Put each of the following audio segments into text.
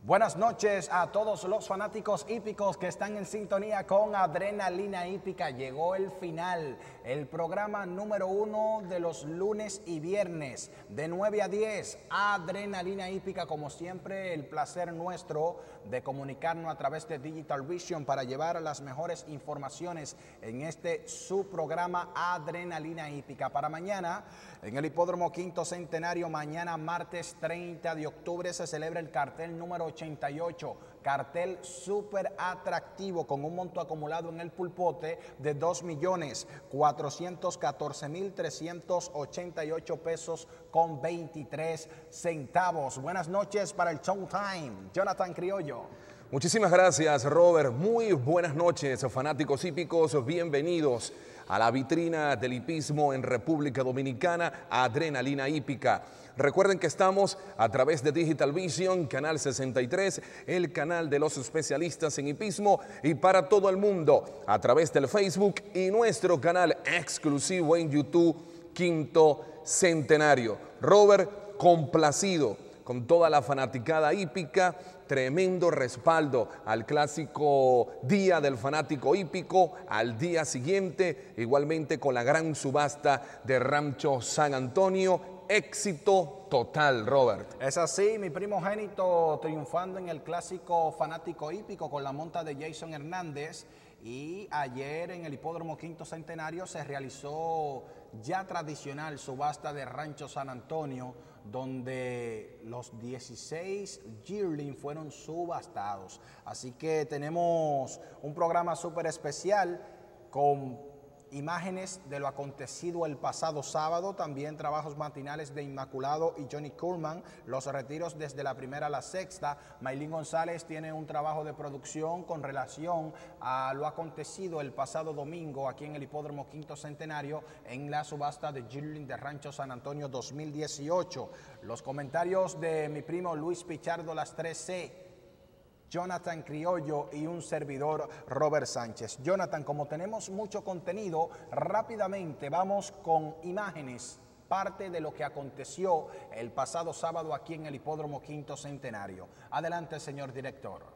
Buenas noches a todos los fanáticos hípicos que están en sintonía con Adrenalina Hípica. Llegó el final, el programa número 1 de los lunes y viernes de 9 a 10. Adrenalina Hípica, como siempre, el placer nuestro de comunicarnos a través de Digital Vision para llevar las mejores informaciones en este su programa Adrenalina Hípica. Para mañana, en el Hipódromo Quinto Centenario, mañana martes 30 de octubre se celebra el cartel número 88, cartel súper atractivo con un monto acumulado en el pulpote de 2.414.388 pesos con 23 centavos. Buenas noches para el Showtime, Jonathan Criollo. Muchísimas gracias, Robert. Muy buenas noches, fanáticos hípicos. Bienvenidos a la vitrina del hipismo en República Dominicana, Adrenalina Hípica. Recuerden que estamos a través de Digital Vision, Canal 63, el canal de los especialistas en hipismo, y para todo el mundo a través del Facebook y nuestro canal exclusivo en YouTube, Quinto Centenario. Robert, complacido con toda la fanaticada hípica, tremendo respaldo al clásico Día del Fanático Hípico, al día siguiente, igualmente con la gran subasta de Rancho San Antonio. Éxito total, Robert. Es así, mi primogénito triunfando en el clásico fanático hípico con la monta de Jason Hernández. Y ayer en el Hipódromo Quinto Centenario se realizó ya tradicional subasta de Rancho San Antonio, donde los 16 yearling fueron subastados. Así que tenemos un programa súper especial con imágenes de lo acontecido el pasado sábado, también trabajos matinales de Inmaculado y Johnny Kurman, los retiros desde la primera a la sexta. Maylin González tiene un trabajo de producción con relación a lo acontecido el pasado domingo aquí en el Hipódromo Quinto Centenario en la subasta de yearling de Rancho San Antonio 2018. Los comentarios de mi primo Luis Pichardo, las 3C, Jonathan Criollo y un servidor, Robert Sánchez. Jonathan, como tenemos mucho contenido, rápidamente vamos con imágenes, parte de lo que aconteció el pasado sábado aquí en el Hipódromo Quinto Centenario. Adelante, señor director.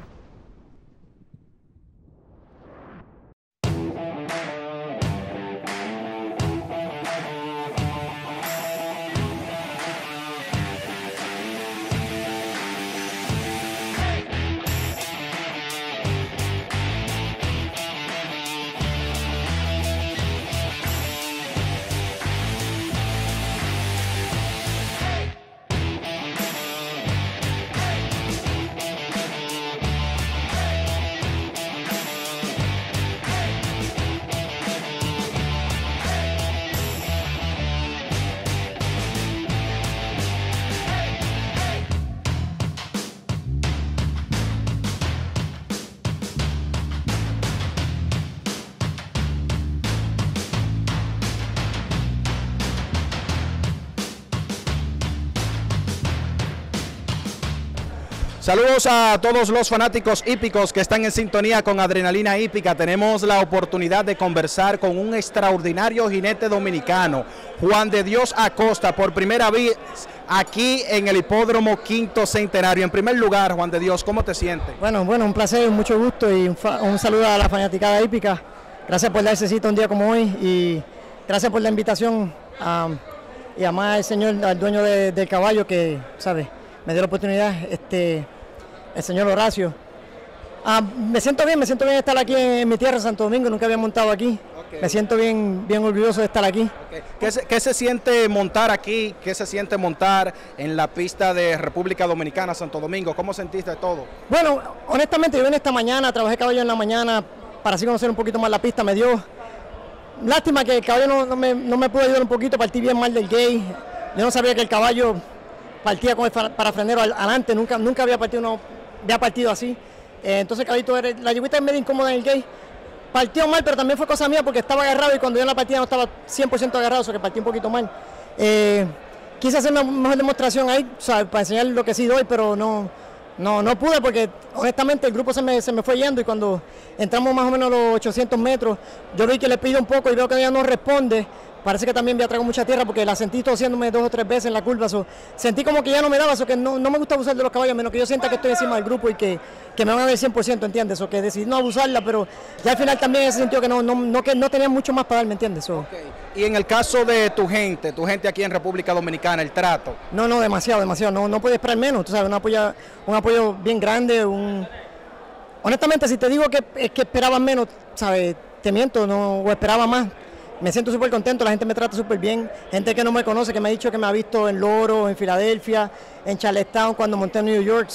Saludos a todos los fanáticos hípicos que están en sintonía con Adrenalina Hípica. Tenemos la oportunidad de conversar con un extraordinario jinete dominicano, Juan de Dios Acosta, por primera vez aquí en el Hipódromo Quinto Centenario. En primer lugar, Juan de Dios, ¿cómo te sientes? Bueno, un placer, mucho gusto y un saludo a la fanaticada hípica. Gracias por darse cita un día como hoy y gracias por la invitación y además al señor, al dueño del caballo que, ¿sabe?, me dio la oportunidad, el señor Horacio. Me siento bien estar aquí en mi tierra, Santo Domingo, nunca había montado aquí. Okay. Me siento bien orgulloso de estar aquí. Okay. ¿Qué se siente montar aquí? ¿Qué se siente montar en la pista de República Dominicana, Santo Domingo? ¿Cómo sentiste todo? Bueno, honestamente yo vine esta mañana, trabajé caballo en la mañana para así conocer un poquito más la pista. Me dio lástima que el caballo no me pudo ayudar un poquito, partí bien mal del gate. Yo no sabía que el caballo partía con el parafrenero adelante, nunca había partido así. Entonces el caballito, la yegüita es medio incómoda en el gate. Partió mal, pero también fue cosa mía porque estaba agarrado y cuando yo en la partida no estaba 100% agarrado, o sea que partí un poquito mal. Quise hacer una mejor demostración ahí, o sea, para enseñar lo que sí doy, pero no pude porque honestamente el grupo se me fue yendo y cuando entramos más o menos a los 800 metros, yo vi que le pido un poco y veo que ella no responde, parece que también me tragado mucha tierra porque la sentí tosiéndome 2 o 3 veces en la curva. Sentí como que ya no me daba, que no me gusta abusar de los caballos, a menos que yo sienta que estoy encima del grupo y que me van a dar el 100%, ¿entiendes? O que decidí no abusarla, pero ya al final también ese sentido que no tenía mucho más para dar, ¿me entiendes? Okay. Y en el caso de tu gente aquí en República Dominicana, el trato. No, demasiado, no puedes esperar menos, tú sabes, un apoyo bien grande, honestamente, si te digo que es que esperaban menos, ¿sabes? Te miento, o esperaba más. Me siento súper contento, la gente me trata súper bien, gente que no me conoce, que me ha dicho que me ha visto en Loro, en Filadelfia, en Charlestown, cuando monté en New York.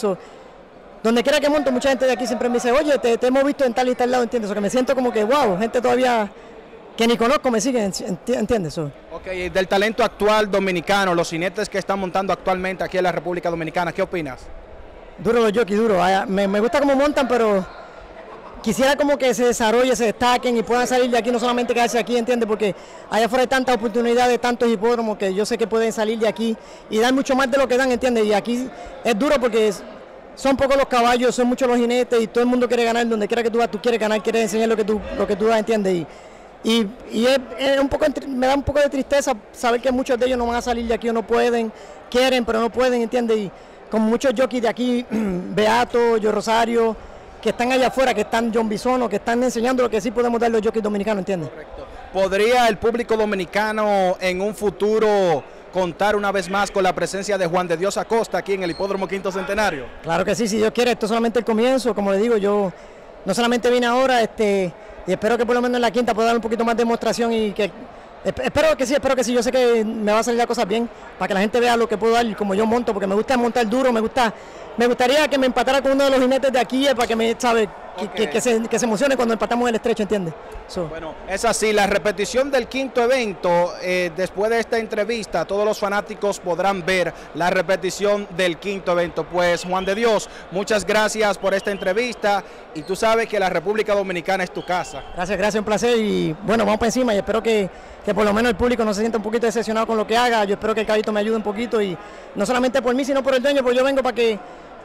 Donde quiera que monto, mucha gente de aquí siempre me dice, oye, te hemos visto en tal y tal lado, ¿entiendes? Que me siento como que, wow, gente todavía que ni conozco me sigue, ¿entiendes? Ok, del talento actual dominicano, los jinetes que están montando actualmente aquí en la República Dominicana, ¿qué opinas? Duro los jockeys, duro. Me gusta cómo montan, pero quisiera como que se desarrolle, se destaquen y puedan salir de aquí, no solamente quedarse aquí, ¿entiendes? Porque allá afuera hay tantas oportunidades, tantos hipódromos que yo sé que pueden salir de aquí y dar mucho más de lo que dan, ¿entiendes? Y aquí es duro porque son pocos los caballos, son muchos los jinetes y todo el mundo quiere ganar, donde quiera que tú vas, tú quieres ganar, quieres enseñar lo que tú das, ¿entiendes? Y es un poco, me da un poco de tristeza saber que muchos de ellos no van a salir de aquí o no pueden, quieren, pero no pueden, ¿entiendes? Y con muchos jockeys de aquí, Beato, Yo Rosario, que están allá afuera, que están John Bisono, que están enseñando lo que sí podemos dar los jockeys dominicanos, ¿entiendes? Correcto. ¿Podría el público dominicano en un futuro contar una vez más con la presencia de Juan de Dios Acosta aquí en el Hipódromo Quinto Centenario? Claro que sí, si Dios quiere, esto es solamente el comienzo, como le digo, yo no solamente vine ahora, y espero que por lo menos en la quinta pueda dar un poquito más de demostración y que espero que sí, yo sé que me va a salir las cosas bien, para que la gente vea lo que puedo dar como yo monto, porque me gusta montar duro, me gustaría que me empatara con uno de los jinetes de aquí, para que me, ¿sabe? Okay. Que se emocione cuando empatamos el estrecho, ¿entiendes? Bueno, es así, la repetición del quinto evento, después de esta entrevista, todos los fanáticos podrán ver la repetición del quinto evento. Pues Juan de Dios, muchas gracias por esta entrevista y tú sabes que la República Dominicana es tu casa. Gracias, un placer y bueno, vamos para encima y espero que por lo menos el público no se sienta un poquito decepcionado con lo que haga. Yo espero que el caballito me ayude un poquito y no solamente por mí, sino por el dueño, porque yo vengo para que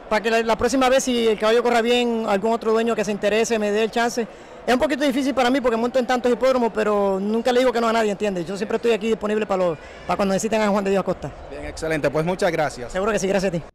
la próxima vez, si el caballo corra bien, algún otro dueño que se interese, me dé el chance. Es un poquito difícil para mí porque monto en tantos hipódromos, pero nunca le digo que no a nadie, ¿entiendes? Yo siempre estoy aquí disponible para cuando necesiten a Juan de Dios Acosta. Bien, excelente, pues muchas gracias. Seguro que sí, gracias a ti.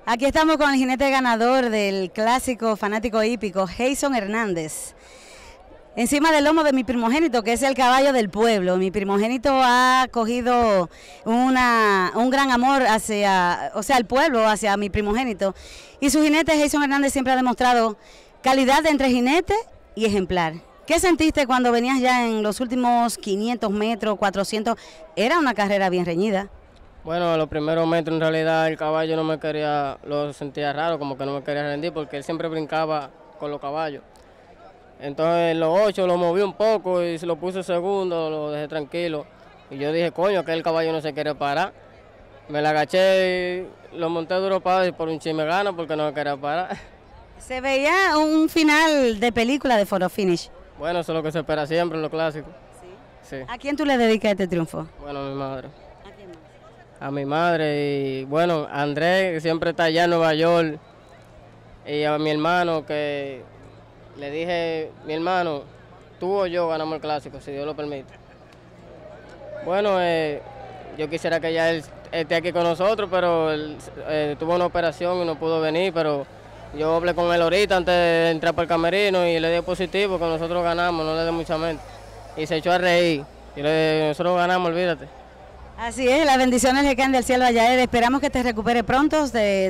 Aquí estamos con el jinete ganador del clásico fanático hípico, Jason Hernández. Encima del lomo de mi primogénito, que es el caballo del pueblo. Mi primogénito ha cogido un gran amor hacia, el pueblo, hacia mi primogénito. Y su jinete, Jason Hernández, siempre ha demostrado calidad entre jinete y ejemplar. ¿Qué sentiste cuando venías ya en los últimos 500 metros, 400? Era una carrera bien reñida. Bueno, los primeros metros en realidad el caballo no me quería, lo sentía raro, como que no me quería rendir porque él siempre brincaba con los caballos. Entonces en los 8 lo moví un poco y se lo puse segundo, lo dejé tranquilo. Y yo dije, coño, que el caballo no se quiere parar. Me la agaché y lo monté duro para y por un chisme gana porque no me quería parar. Se veía un final de película de photo finish. Bueno, eso es lo que se espera siempre en los clásicos. ¿Sí? Sí. ¿A quién tú le dedicas este triunfo? Bueno, a mi madre. ¿A quién más? A mi madre y bueno, a Andrés, que siempre está allá en Nueva York. Y a mi hermano que... Le dije, mi hermano, tú o yo ganamos el clásico, si Dios lo permite. Bueno, yo quisiera que ya él esté aquí con nosotros, pero él tuvo una operación y no pudo venir, pero yo hablé con él ahorita antes de entrar para el camerino y le di positivo que nosotros ganamos, no le dé mucha mente. Y se echó a reír, y nosotros ganamos, olvídate. Así es, las bendiciones le caen del cielo a Yael. Esperamos que te recupere pronto, te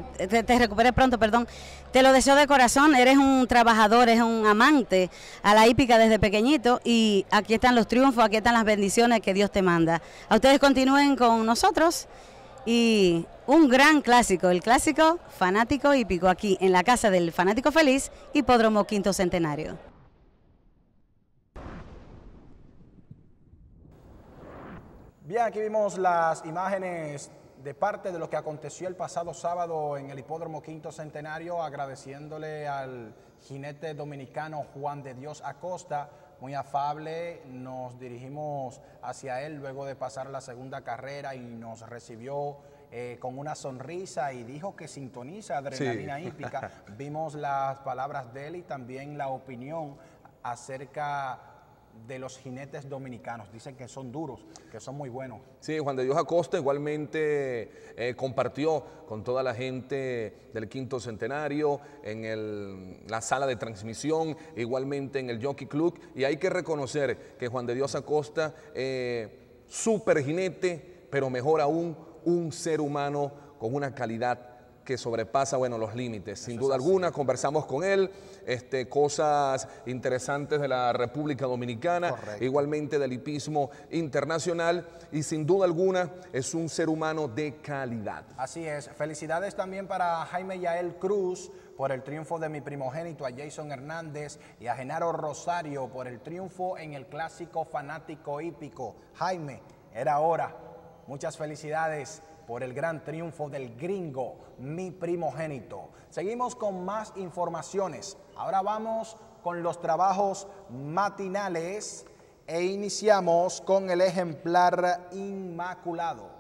lo deseo de corazón. Eres un trabajador, eres un amante a la hípica desde pequeñito y aquí están los triunfos, aquí están las bendiciones que Dios te manda. A ustedes continúen con nosotros y un gran clásico, el clásico fanático hípico aquí en la casa del fanático feliz, Hipódromo Quinto Centenario. Bien, aquí vimos las imágenes de parte de lo que aconteció el pasado sábado en el Hipódromo Quinto Centenario, agradeciéndole al jinete dominicano Juan de Dios Acosta, muy afable. Nos dirigimos hacia él luego de pasar la segunda carrera y nos recibió con una sonrisa y dijo que sintoniza Adrenalina Hípica. Vimos las palabras de él y también la opinión acerca de los jinetes dominicanos. Dicen que son duros, que son muy buenos. Sí, Juan de Dios Acosta igualmente compartió con toda la gente del Quinto Centenario en la sala de transmisión, igualmente en el Jockey Club, y hay que reconocer que Juan de Dios Acosta, súper jinete, pero mejor aún, un ser humano con una calidad que sobrepasa, bueno, los límites. Sin duda alguna, conversamos con él, cosas interesantes de la República Dominicana, correcto, igualmente del hipismo internacional, y sin duda alguna es un ser humano de calidad. Así es. Felicidades también para Jaime Yael Cruz por el triunfo de mi primogénito, a Jason Hernández, y a Genaro Rosario por el triunfo en el clásico fanático hípico. Jaime, era hora. Muchas felicidades por el gran triunfo del gringo, mi primogénito. Seguimos con más informaciones. Ahora vamos con los trabajos matinales e iniciamos con el ejemplar Inmaculado.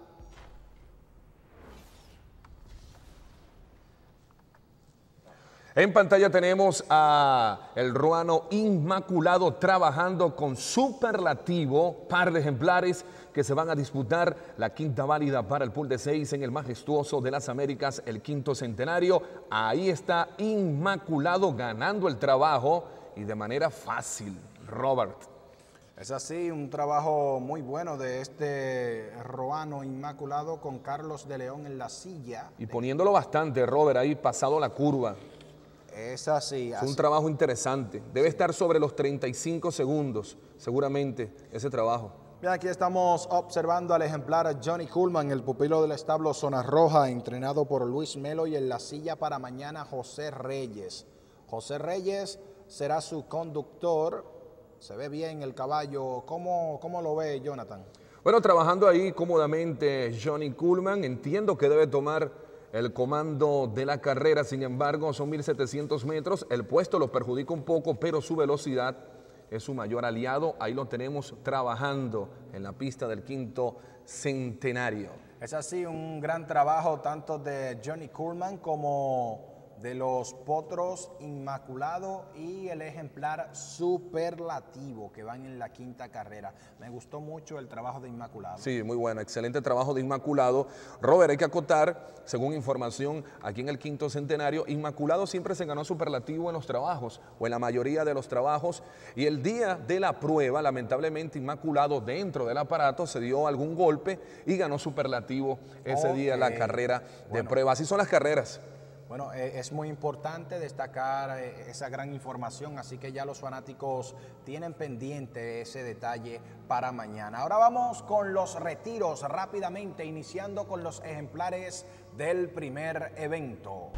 En pantalla tenemos a el ruano Inmaculado trabajando con superlativo, par de ejemplares que se van a disputar la quinta válida para el pool de 6 en el majestuoso de las Américas, el Quinto Centenario. Ahí está Inmaculado ganando el trabajo y de manera fácil. Robert. Es así, un trabajo muy bueno de este ruano Inmaculado con Carlos de León en la silla. Y poniéndolo bastante, Robert, ahí pasado la curva. Es así. Es un trabajo interesante. Debe estar sobre los 35 segundos, seguramente, ese trabajo. Bien, aquí estamos observando al ejemplar Johnny Coolman, el pupilo del establo Zona Roja, entrenado por Luis Melo, y en la silla para mañana José Reyes. José Reyes será su conductor. Se ve bien el caballo. ¿Cómo lo ve, Jonathan? Bueno, trabajando ahí cómodamente Johnny Coolman, entiendo que debe tomar el comando de la carrera. Sin embargo, son 1.700 metros, el puesto lo perjudica un poco, pero su velocidad es su mayor aliado. Ahí lo tenemos trabajando en la pista del Quinto Centenario. Es así, un gran trabajo tanto de Johnny Coolman como de los potros Inmaculado y el ejemplar Superlativo que van en la quinta carrera. Me gustó mucho el trabajo de Inmaculado. Sí, muy bueno, excelente trabajo de Inmaculado. Robert, hay que acotar, según información aquí en el quinto centenario, Inmaculado siempre se ganó Superlativo en los trabajos o en la mayoría de los trabajos, y el día de la prueba, lamentablemente, Inmaculado dentro del aparato se dio algún golpe y ganó Superlativo ese día la carrera de prueba. Así son las carreras. Bueno, es muy importante destacar esa gran información, así que ya los fanáticos tienen pendiente ese detalle para mañana. Ahora vamos con los retiros rápidamente, iniciando con los ejemplares del primer evento.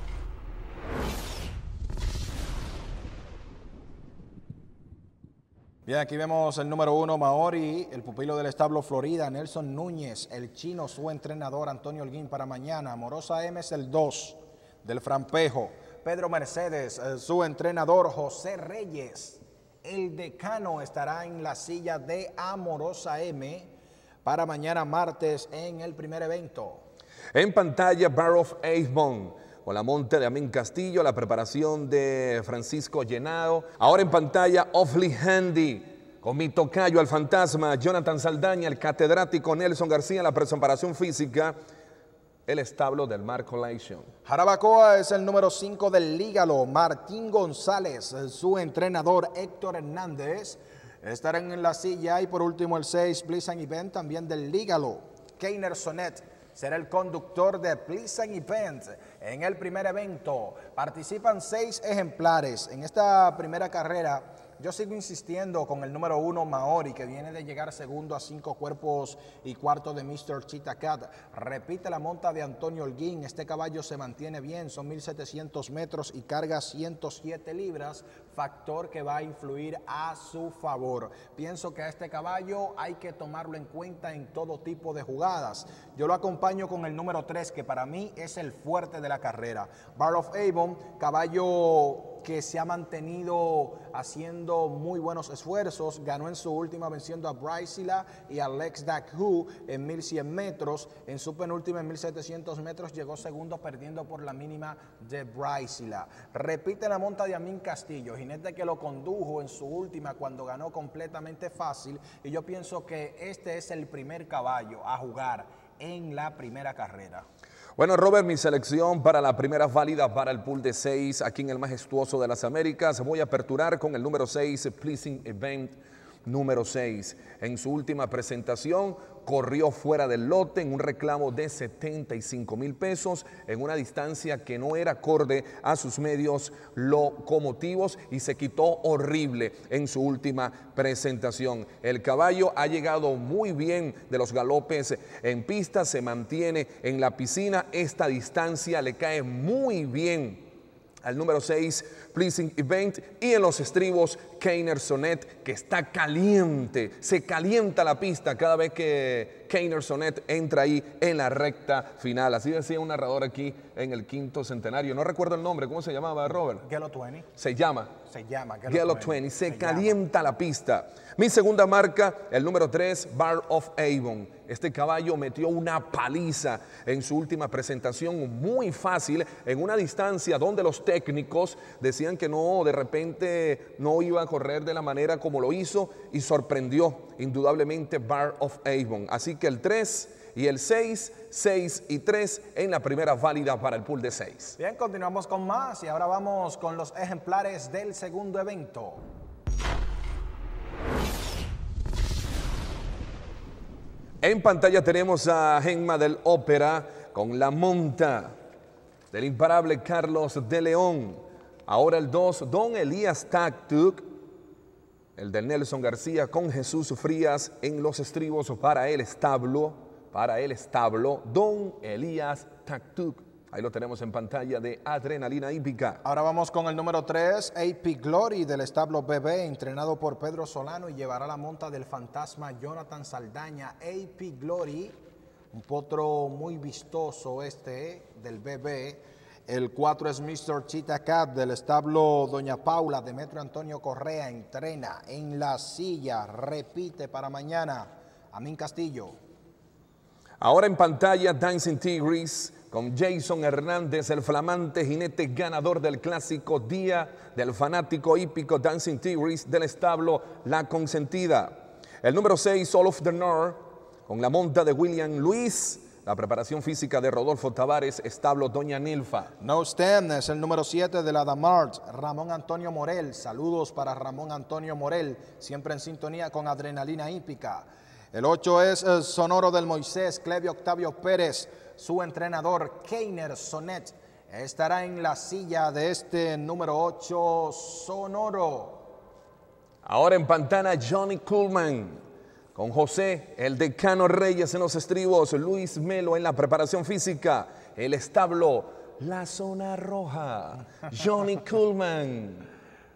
Bien, aquí vemos el número 1, Maori, el pupilo del establo Florida, Nelson Núñez, el chino, su entrenador Antonio Holguín para mañana. Amorosa M es el 2 del Frampejo. Pedro Mercedes, su entrenador José Reyes. El decano estará en la silla de Amorosa M para mañana martes en el primer evento. En pantalla, Bar of Avon, con la monta de Amín Castillo, la preparación de Francisco Llenado. Ahora en pantalla, Awfully Handy, con mi tocayo, el fantasma, Jonathan Saldaña, el catedrático Nelson García, la preparación física, el establo del Mar Collection. Jarabacoa es el número 5 del Lígalo. Martín González, su entrenador Héctor Hernández, estarán en la silla. Y por último el 6, Pleasant Event, también del Lígalo. Keiner Sonet será el conductor de Pleasant Event en el primer evento. Participan 6 ejemplares en esta primera carrera. Yo sigo insistiendo con el número 1, Maori, que viene de llegar segundo a 5 cuerpos y cuarto de Mr. Cheetah Cat. Repite la monta de Antonio Holguín. Este caballo se mantiene bien, son 1.700 metros y carga 107 libras, factor que va a influir a su favor. Pienso que a este caballo hay que tomarlo en cuenta en todo tipo de jugadas. Yo lo acompaño con el número 3, que para mí es el fuerte de la carrera. Bar of Avon, caballo que se ha mantenido haciendo muy buenos esfuerzos, ganó en su última venciendo a Brycila y a Lex Daku en 1100 metros, en su penúltima en 1700 metros llegó segundo perdiendo por la mínima de Brycila. Repite la monta de Amín Castillo, jinete que lo condujo en su última cuando ganó completamente fácil, y yo pienso que este es el primer caballo a jugar en la primera carrera. Bueno, Robert, mi selección para la primera válida para el pool de 6 aquí en el Majestuoso de las Américas. Voy a aperturar con el número 6, Pleasant Event número 6. En su última presentación corrió fuera del lote en un reclamo de 75,000 pesos en una distancia que no era acorde a sus medios locomotivos y se quitó horrible en su última presentación. El caballo ha llegado muy bien de los galopes en pista, se mantiene en la piscina. Esta distancia le cae muy bien al número 6, Pleasant Event, y en los estribos, Keiner Sonet, que está caliente, se calienta la pista cada vez que Keiner Sonet entra ahí en la recta final. Así decía un narrador aquí en el quinto centenario. No recuerdo el nombre, ¿cómo se llamaba, Robert? Gallo 20. Se llama Gallo 20. Se calienta la pista. Mi segunda marca, el número 3, Bar of Avon. Este caballo metió una paliza en su última presentación, muy fácil, en una distancia donde los técnicos decían que no, de repente no iba a correr de la manera como lo hizo, y sorprendió indudablemente Bar of Avon. Así que el 3 y el 6, 6 y 3 en la primera válida para el pool de 6. Bien, continuamos con más y ahora vamos con los ejemplares del segundo evento. En pantalla tenemos a Genma del Ópera con la monta del imparable Carlos de León. Ahora el 2, Don Elías Tactuc, el de Nelson García con Jesús Frías en los estribos para el establo, Don Elías Tactuc. Ahí lo tenemos en pantalla de Adrenalina Hípica. Ahora vamos con el número 3, AP Glory del establo BB, entrenado por Pedro Solano, y llevará la monta del fantasma Jonathan Saldaña. AP Glory, un potro muy vistoso del BB. El 4 es Mr. Cheetah Cat del establo Doña Paula. Demetrio Antonio Correa entrena en la silla. Repite para mañana. Amín Castillo. Ahora en pantalla, Dancing Tigris con Jason Hernández, el flamante jinete ganador del clásico Día del Fanático Hípico Dancing Tigris del establo La Consentida. El número 6, Soul of the North, con la monta de William Luis. La preparación física de Rodolfo Tavares, establo Doña Nilfa. No Stand es el número 7 de la Damart, Ramón Antonio Morel. Saludos para Ramón Antonio Morel, siempre en sintonía con Adrenalina Hípica. El 8 es el Sonoro del Moisés, Clevio Octavio Pérez. Su entrenador, Keiner Sonet, estará en la silla de este número 8, Sonoro. Ahora en Pantana, Johnny Coolman. Con José, el decano Reyes en los estribos, Luis Melo en la preparación física, el establo, la zona roja, Johnny Coolman.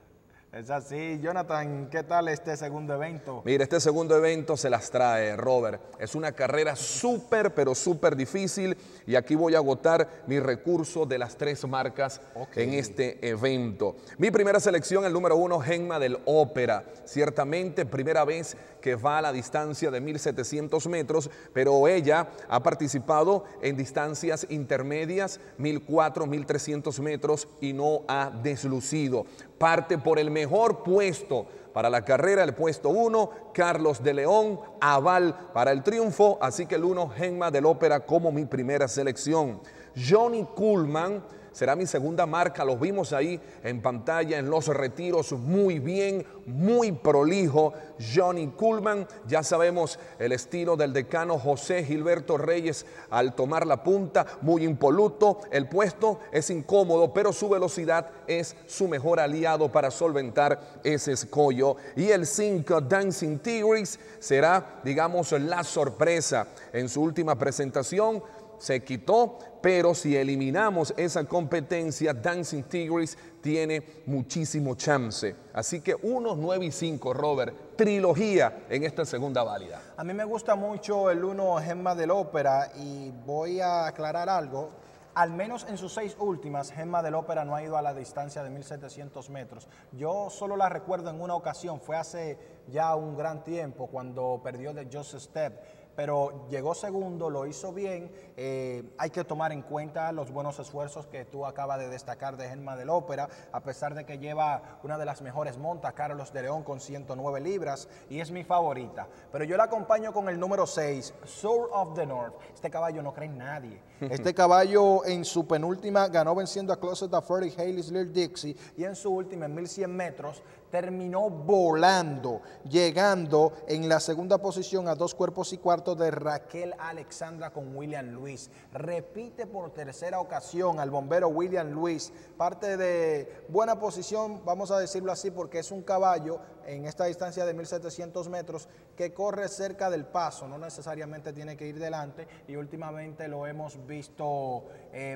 Es así. Jonathan, ¿qué tal este segundo evento? Mira, este segundo evento se las trae, Robert. Es una carrera súper, pero súper difícil y aquí voy a agotar mi recurso de las 3 marcas en este evento. Mi primera selección, el número 1, Genma del Ópera. Ciertamente, primera vez que va a la distancia de 1.700 metros, pero ella ha participado en distancias intermedias, 1.400, 1.300 metros y no ha deslucido. Parte por el mejor puesto para la carrera, el puesto 1, Carlos de León, aval para el triunfo, así que el 1, Genma del Ópera como mi primera selección. Johnny Coolman será mi segunda marca, los vimos ahí en pantalla en los retiros, muy bien, muy prolijo. Johnny Coolman, ya sabemos el estilo del decano José Gilberto Reyes al tomar la punta, muy impoluto, el puesto es incómodo, pero su velocidad es su mejor aliado para solventar ese escollo. Y el 5, Dancing Tigris, será, digamos, la sorpresa. En su última presentación se quitó, pero si eliminamos esa competencia, Dancing Tigris tiene muchísimo chance. Así que 1, 9 y 5, Robert, trilogía en esta segunda válida. A mí me gusta mucho el 1, Genma del Ópera, y voy a aclarar algo. Al menos en sus 6 últimas, Genma del Ópera no ha ido a la distancia de 1.700 metros. Yo solo la recuerdo en una ocasión, fue hace ya un gran tiempo, cuando perdió de Joseph Step. Pero llegó segundo, lo hizo bien. Hay que tomar en cuenta los buenos esfuerzos que tú acabas de destacar de Genma del Ópera, a pesar de que lleva una de las mejores montas, Carlos de León, con 109 libras, y es mi favorita. Pero yo la acompaño con el número 6, Soul of the North. Este caballo no cree en nadie. Este caballo en su penúltima ganó venciendo a Closet Affair y Hailey's Little Dixie, y en su última, en 1.100 metros, terminó volando, llegando en la segunda posición a 2 cuerpos y cuarto de Raquel Alexandra con William Luis. Repite por tercera ocasión al bombero William Luis. Parte de buena posición, vamos a decirlo así, porque es un caballo en esta distancia de 1.700 metros que corre cerca del paso, no necesariamente tiene que ir delante, y últimamente lo hemos visto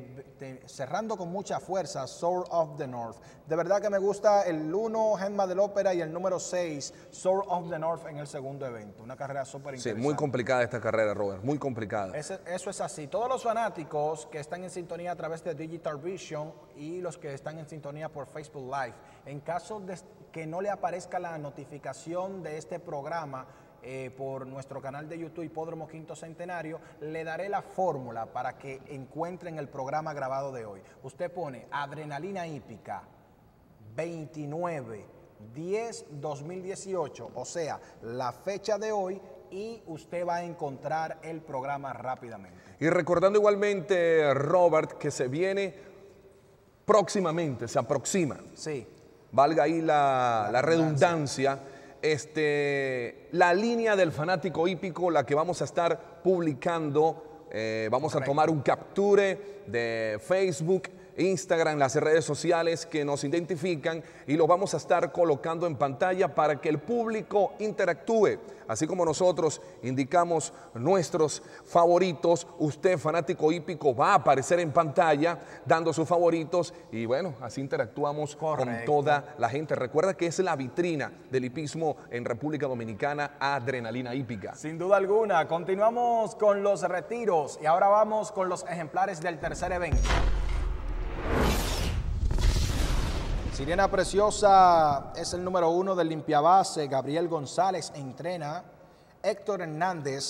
cerrando con mucha fuerza, Soul of the North. De verdad que me gusta el 1, Genma del Ópera, y el número 6, Soul of the North, en el segundo evento. Una carrera súper interesante. Sí, muy complicada esta carrera, Robert, muy complicada. Eso es así. Todos los fanáticos que están en sintonía a través de Digital Vision y los que están en sintonía por Facebook Live, en caso de que no le aparezca la notificación de este programa por nuestro canal de YouTube Hipódromo Quinto Centenario, le daré la fórmula para que encuentren el programa grabado de hoy. Usted pone Adrenalina Hípica 29/10/2018, o sea, la fecha de hoy, y usted va a encontrar el programa rápidamente. Y recordando igualmente, Robert, que se viene próximamente, se aproxima. Sí. Valga ahí la redundancia. La línea del fanático hípico, la que vamos a estar publicando, vamos a tomar un capture de Facebook, Instagram, las redes sociales que nos identifican, y lo vamos a estar colocando en pantalla para que el público interactúe. Así como nosotros indicamos nuestros favoritos, usted, fanático hípico, va a aparecer en pantalla dando sus favoritos, y bueno, así interactuamos con toda la gente. Recuerda que es la vitrina del hipismo en República Dominicana, Adrenalina Hípica. Sin duda alguna. Continuamos con los retiros y ahora vamos con los ejemplares del tercer evento. Sirena Preciosa es el número 1 del limpiabase. Gabriel González entrena. Héctor Hernández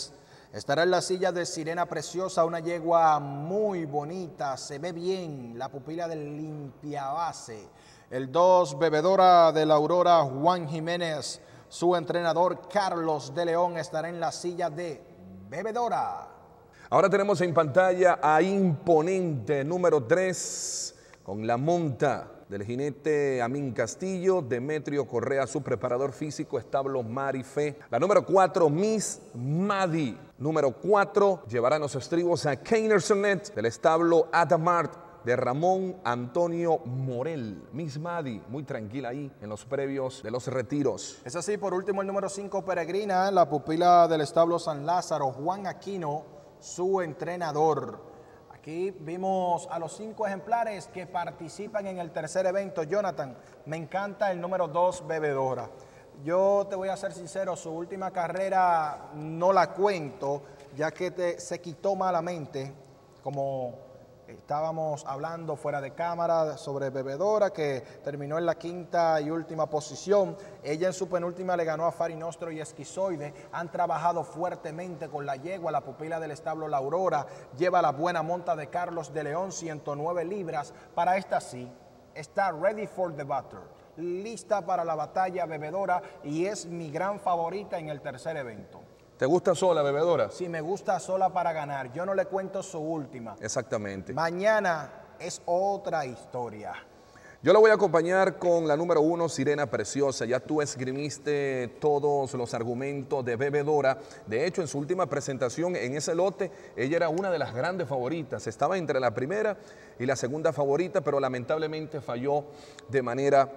Estará en la silla de Sirena Preciosa, una yegua muy bonita, se ve bien, la pupila del limpiabase. El 2, Bebedora de la Aurora, Juan Jiménez. Su entrenador, Carlos de León, estará en la silla de Bebedora. Ahora tenemos en pantalla a Imponente, número 3, con la monta del jinete Amín Castillo, Demetrio Correa, su preparador físico, establo Marifé. La número 4, Miss Madi. Número 4, llevarán los estribos a Keiner Sonet, del establo Adamart, de Ramón Antonio Morel. Miss Madi, muy tranquila ahí en los previos de los retiros. Es así, por último, el número 5, Peregrina, la pupila del establo San Lázaro, Juan Aquino, su entrenador. Aquí vimos a los 5 ejemplares que participan en el tercer evento. Jonathan, me encanta el número 2, Bebedora. Yo te voy a ser sincero, su última carrera no la cuento, ya que se quitó malamente, como estábamos hablando fuera de cámara sobre Bebedora, que terminó en la 5ª y última posición. Ella en su penúltima le ganó a Farinostro y Esquizoide. Han trabajado fuertemente con la yegua, la pupila del establo La Aurora. Lleva la buena monta de Carlos de León, 109 libras. Para esta sí, está ready for the battle. Lista para la batalla Bebedora y es mi gran favorita en el tercer evento. ¿Te gusta sola, Bebedora? Sí, me gusta sola para ganar. Yo no le cuento su última. Exactamente. Mañana es otra historia. Yo la voy a acompañar con la número 1, Sirena Preciosa. Ya tú esgrimiste todos los argumentos de Bebedora. De hecho, en su última presentación en ese lote, ella era una de las grandes favoritas. Estaba entre la primera y la segunda favorita, pero lamentablemente falló de manera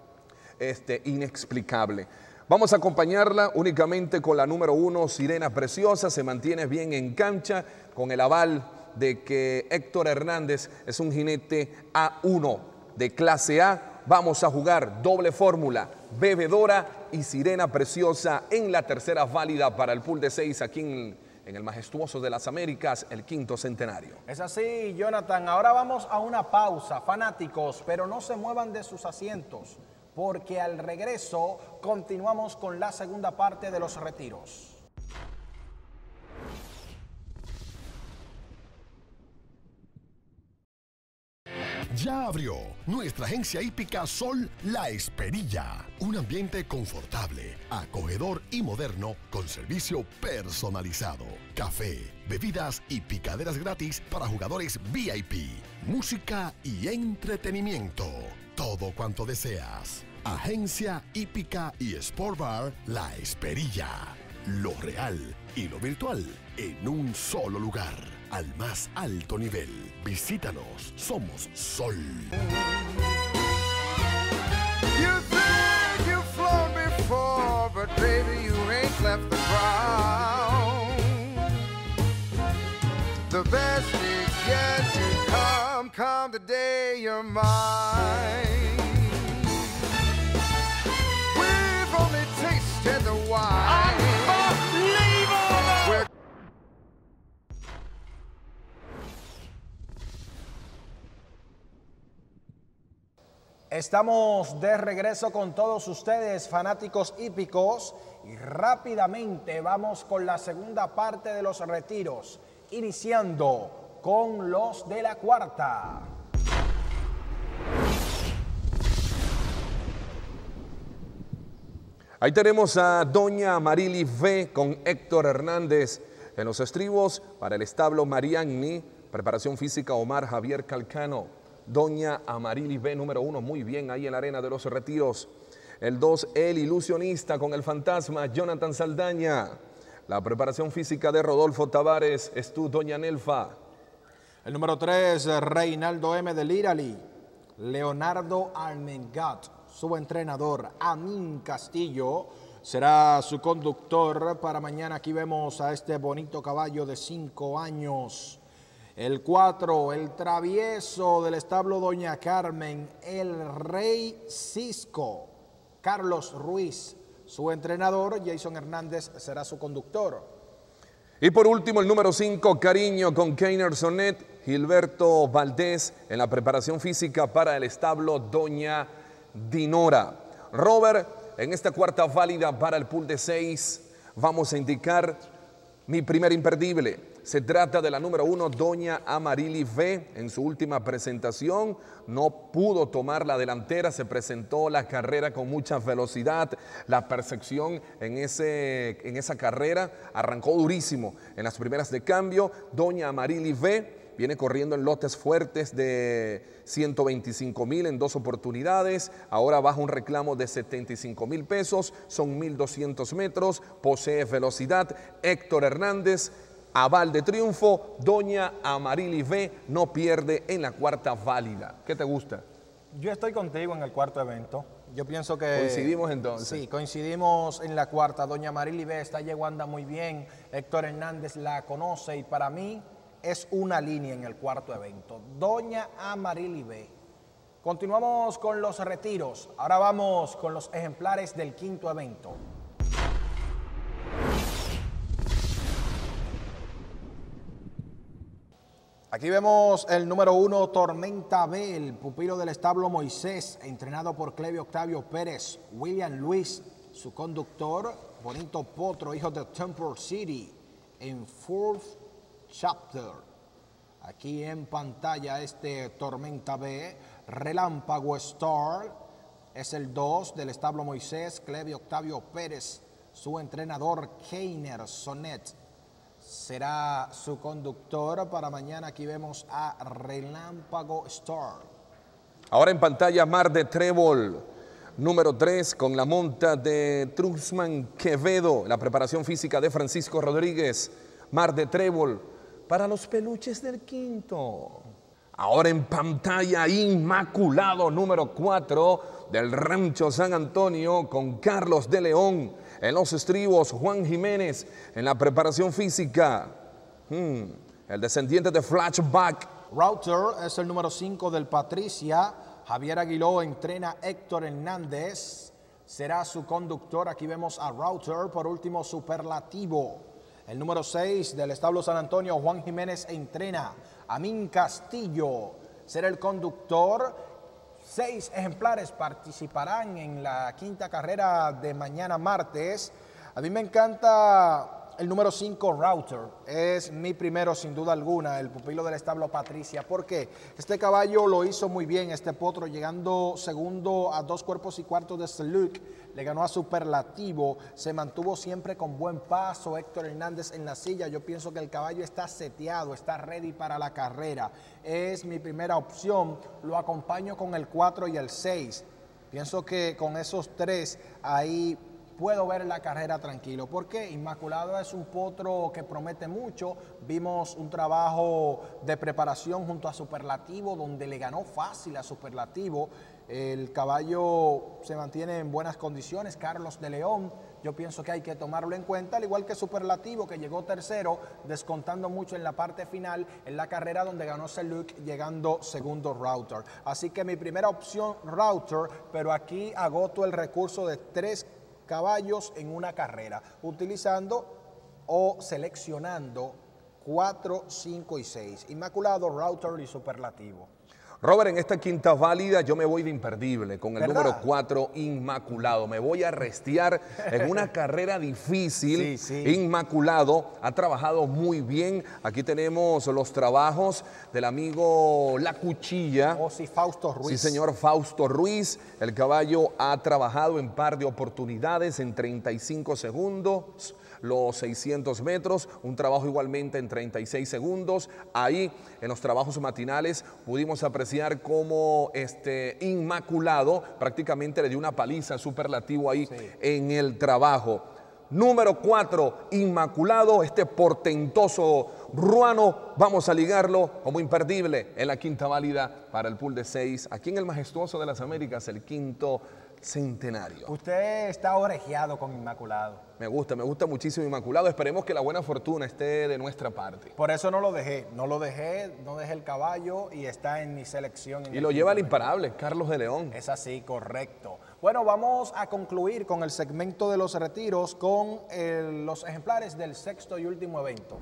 inexplicable. Vamos a acompañarla únicamente con la número 1, Sirena Preciosa. Se mantiene bien en cancha con el aval de que Héctor Hernández es un jinete A1 de clase A. Vamos a jugar doble fórmula, Bebedora y Sirena Preciosa en la tercera válida para el pool de 6 aquí en el majestuoso de las Américas, el 5º centenario. Es así, Jonathan. Ahora vamos a una pausa, fanáticos, pero no se muevan de sus asientos, porque al regreso continuamos con la segunda parte de los retiros. Ya abrió nuestra agencia hípica Sol La Esperilla. Un ambiente confortable, acogedor y moderno con servicio personalizado. Café, bebidas y picaderas gratis para jugadores VIP. Música y entretenimiento. Todo cuanto deseas. Agencia hípica y Sport Bar La Esperilla. Lo real y lo virtual en un solo lugar. Al más alto nivel. Visítanos. Somos Sol. You think you've flown before, but baby, you ain't left the ground. The best is yet to come. Come the day you're mine. We've only tasted the wine. Estamos de regreso con todos ustedes, fanáticos hípicos, y rápidamente vamos con la segunda parte de los retiros, iniciando con los de la cuarta. Ahí tenemos a doña Amarili V con Héctor Hernández en los estribos para el establo Mariani, preparación física Omar Javier Calcano. Doña Amarili V, número 1, muy bien ahí en la arena de los retiros. El 2, el ilusionista con el fantasma Jonathan Saldaña. La preparación física de Rodolfo Tavares, es tú, doña Nelfa. El número 3, Reinaldo M. del Irali. Leonardo Armengat, su entrenador. Amín Castillo será su conductor para mañana. Aquí vemos a este bonito caballo de 5 años. El 4, el travieso del establo Doña Carmen, el Rey Cisco, Carlos Ruiz, su entrenador. Jason Hernández será su conductor. Y por último, el número 5, Cariño con Keiner Sonet, Gilberto Valdés en la preparación física para el establo Doña Dinora. Robert, en esta cuarta válida para el pool de 6, vamos a indicar Mi primer imperdible se trata de la número 1, Doña Amarili V. En su última presentación no pudo tomar la delantera, se presentó la carrera con mucha velocidad. La percepción en esa carrera arrancó durísimo en las primeras de cambio. Doña Amarili V viene corriendo en lotes fuertes de 125,000 en 2 oportunidades. Ahora baja un reclamo de 75,000 pesos. Son 1,200 metros. Posee velocidad. Héctor Hernández, aval de triunfo. Doña Amarili V no pierde en la cuarta válida. ¿Qué te gusta? Yo estoy contigo en el cuarto evento. Yo pienso que... ¿Coincidimos entonces? Sí, coincidimos en la cuarta. Doña Amarili V está llegando muy bien. Héctor Hernández la conoce y para mí es una línea en el cuarto evento. Doña Amarili V. Continuamos con los retiros. Ahora vamos con los ejemplares del quinto evento. Aquí vemos el número 1, Tormenta B, el pupilo del establo Moisés, entrenado por Clevio Octavio Pérez. William Luis, su conductor. Bonito potro, hijo de Temple City, en Fourth Chapter. Aquí en pantalla este Tormenta B. Relámpago Star es el 2 del establo Moisés, Clevio Octavio Pérez. Su entrenador Keiner Sonet será su conductor para mañana. Aquí vemos a Relámpago Star. Ahora en pantalla Mar de Trébol, número 3, con la monta de Truxman Quevedo, la preparación física de Francisco Rodríguez. Mar de Trébol para los peluches del quinto. Ahora en pantalla Inmaculado, número 4 del Rancho San Antonio, con Carlos de León. En los estribos, Juan Jiménez en la preparación física. El descendiente de Flashback. Router es el número 5 del Patricia. Javier Aguiló entrena Héctor Hernández. Será su conductor. Aquí vemos a Router. Por último, Superlativo. El número 6 del establo San Antonio, Juan Jiménez entrena. Amin Castillo será el conductor. 6 ejemplares participarán en la quinta carrera de mañana martes. A mí me encanta el número 5, Router. Es mi primero sin duda alguna, el pupilo del establo Patricia. ¿Por qué? Este caballo lo hizo muy bien, este potro, llegando segundo a 2 cuerpos y cuartos de Seluk. Le ganó a Superlativo, se mantuvo siempre con buen paso. Héctor Hernández en la silla. Yo pienso que el caballo está seteado, está ready para la carrera. Es mi primera opción. Lo acompaño con el 4 y el 6. Pienso que con esos 3 ahí puedo ver la carrera tranquilo. ¿Por qué? Inmaculado es un potro que promete mucho. Vimos un trabajo de preparación junto a Superlativo, donde le ganó fácil a Superlativo. El caballo se mantiene en buenas condiciones. Carlos de León, yo pienso que hay que tomarlo en cuenta, al igual que Superlativo, que llegó tercero, descontando mucho en la parte final, en la carrera donde ganó Seluk, llegando segundo Router. Así que mi primera opción, Router, pero aquí agoto el recurso de 3 caballos en una carrera, utilizando o seleccionando 4, 5 y 6. Inmaculado, Router y Superlativo. Robert, en esta quinta válida yo me voy de imperdible con el ¿verdad? número 4, Inmaculado. Me voy a restiar en una carrera difícil. Sí. Inmaculado ha trabajado muy bien. Aquí tenemos los trabajos del amigo La Cuchilla. Oh, sí, Fausto Ruiz. Sí, señor, Fausto Ruiz. El caballo ha trabajado en par de oportunidades en 35 segundos. Los 600 metros, un trabajo igualmente en 36 segundos. Ahí, en los trabajos matinales, pudimos apreciar cómo Inmaculado prácticamente le dio una paliza Superlativo ahí en el trabajo. Número 4, Inmaculado, este portentoso ruano, vamos a ligarlo como imperdible en la quinta válida para el pool de 6, aquí en el Majestuoso de las Américas, el quinto centenario. Usted está orejeado con Inmaculado. Me gusta muchísimo Inmaculado. Esperemos que la buena fortuna esté de nuestra parte. Por eso no dejé el caballo y está en mi selección. Y lo lleva el imparable, Carlos de León. Es así, correcto. Bueno, vamos a concluir con el segmento de los retiros con los ejemplares del sexto y último evento.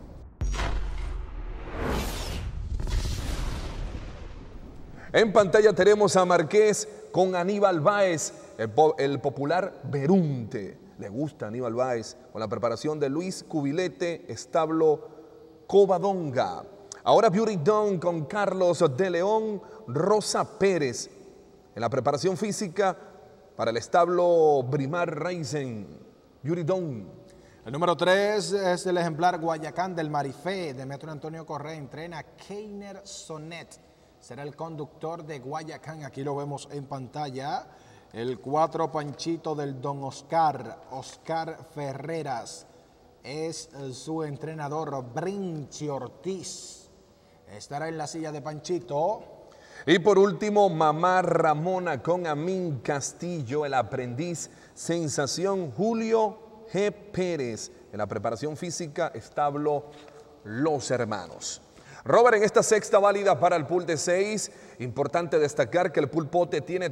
En pantalla tenemos a Marqués con Aníbal Báez, el popular Berunte. le gusta a Aníbal Báez, con la preparación de Luis Cubilete, establo Covadonga. Ahora Beauty Dawn con Carlos de León, Rosa Pérez. En la preparación física para el establo Brimar Racing, Beauty Dawn. El número 3 es el ejemplar Guayacán del Marifé de Metro Antonio Correa. Entrena Keiner Sonet. Será el conductor de Guayacán. Aquí lo vemos en pantalla. El 4 Panchito del Don Oscar Ferreras. Es su entrenador Brinchi Ortiz. Estará en la silla de Panchito. Y por último, Mamá Ramona con Amín Castillo, el aprendiz sensación Julio G. Pérez. En la preparación física, establo Los Hermanos. Robert, en esta sexta válida para el pool de 6, importante destacar que el pulpote tiene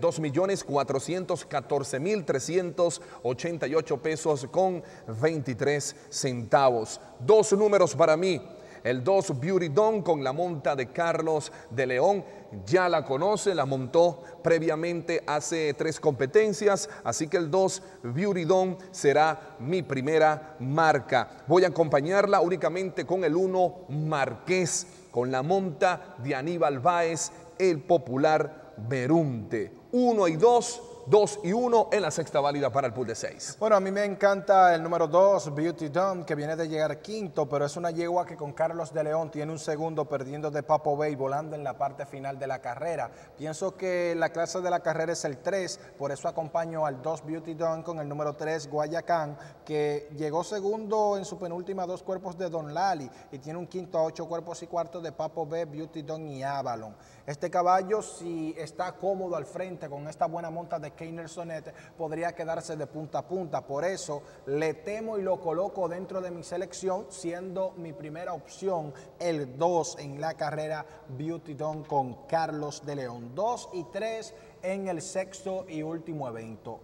2.414.388 pesos con 23 centavos. Dos números para mí. El 2 Beauty Dawn con la monta de Carlos de León. Ya la conoce, la montó previamente hace 3 competencias, así que el 2 Beauty Dawn será mi primera marca. Voy a acompañarla únicamente con el 1 Marqués, con la monta de Aníbal Báez, el popular Berunte. 1 y 2. 2 y 1 en la sexta válida para el pool de 6. Bueno, a mí me encanta el número 2, Beauty Dawn, que viene de llegar quinto, pero es una yegua que con Carlos de León tiene un segundo perdiendo de Papo Bay, volando en la parte final de la carrera. Pienso que la clase de la carrera es el 3, por eso acompaño al 2 Beauty Dawn con el número 3 Guayacán, que llegó segundo en su penúltima 2 cuerpos de Don Lali y tiene un quinto a 8 cuerpos y cuarto de Papo Bay, Beauty Dawn y Avalon. Este caballo, si está cómodo al frente con esta buena monta de Keiner Sonet, podría quedarse de punta a punta. Por eso le temo y lo coloco dentro de mi selección, siendo mi primera opción el 2 en la carrera Beauty Dawn con Carlos de León. 2 y 3 en el sexto y último evento.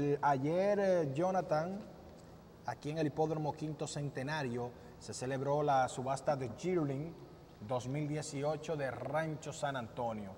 Ayer, Jonathan, aquí en el Hipódromo Quinto Centenario, se celebró la subasta de Yearling 2018 de Rancho San Antonio.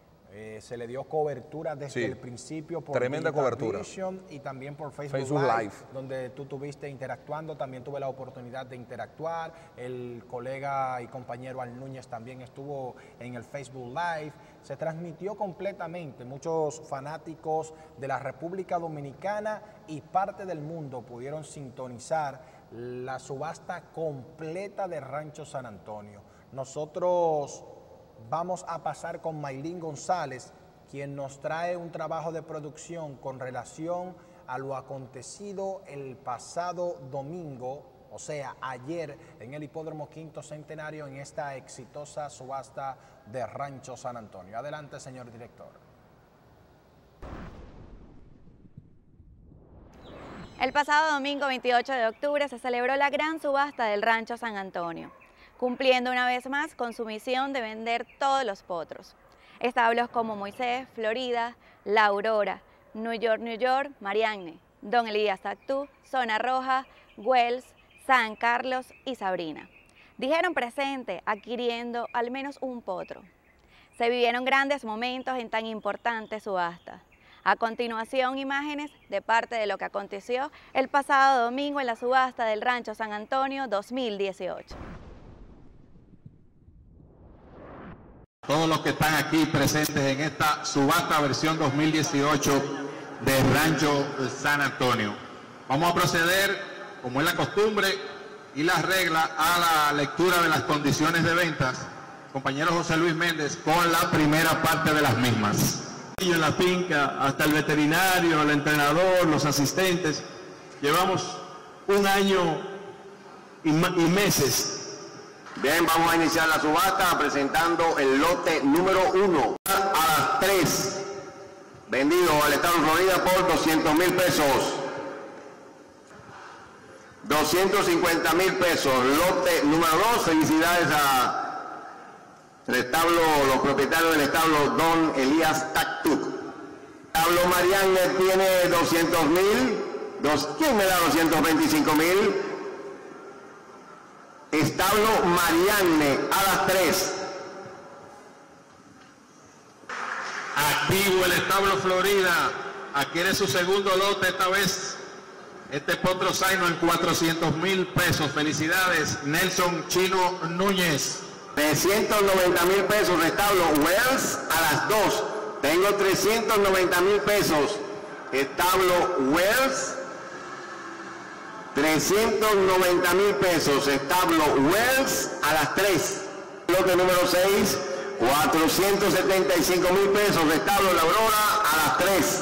Se le dio cobertura desde el principio por tremenda cobertura y también por Facebook Live, donde tú estuviste interactuando. También tuve la oportunidad de interactuar. El colega y compañero Al Núñez también estuvo en el Facebook Live. Se transmitió completamente. Muchos fanáticos de la República Dominicana y parte del mundo pudieron sintonizar la subasta completa de Rancho San Antonio. Nosotros vamos a pasar con Maylin González, quien nos trae un trabajo de producción con relación a lo acontecido el pasado domingo, o sea, ayer, en el Hipódromo Quinto Centenario, en esta exitosa subasta de Rancho San Antonio. Adelante, señor director. El pasado domingo 28 de octubre se celebró la gran subasta del Rancho San Antonio, cumpliendo una vez más con su misión de vender todos los potros. Establos como Moisés, Florida, La Aurora, New York, Marianne, Don Elías Tactú, Zona Roja, Wells, San Carlos y Sabrina dijeron presente adquiriendo al menos un potro. Se vivieron grandes momentos en tan importante subasta. A continuación, imágenes de parte de lo que aconteció el pasado domingo en la subasta del Rancho San Antonio 2018. Todos los que están aquí presentes en esta subasta versión 2018 de Rancho San Antonio. Vamos a proceder, como es la costumbre y la regla, a la lectura de las condiciones de ventas. Compañero José Luis Méndez, con la primera parte de las mismas. En la finca, hasta el veterinario, el entrenador, los asistentes, llevamos un año y meses. Bien, vamos a iniciar la subasta presentando el lote número 1 a las 3. Vendido al estado de Florida por 200,000 pesos. 250,000 pesos. Lote número 2. Felicidades a el establo, los propietarios del establo Don Elías Tactuc. Establo Marianne tiene 200,000. ¿Quién me da 225,000? Establo Marianne a las 3. Activo el establo Florida, adquiere su segundo lote, esta vez Este potro Zaino en 400,000 pesos. Felicidades, Nelson Chino Núñez. 390,000 pesos, establo Wells a las 2. Tengo 390,000 pesos, establo Wells. 390,000 pesos, establo Wells a las 3. Lote número 6, 475,000 pesos, establo La Aurora a las 3.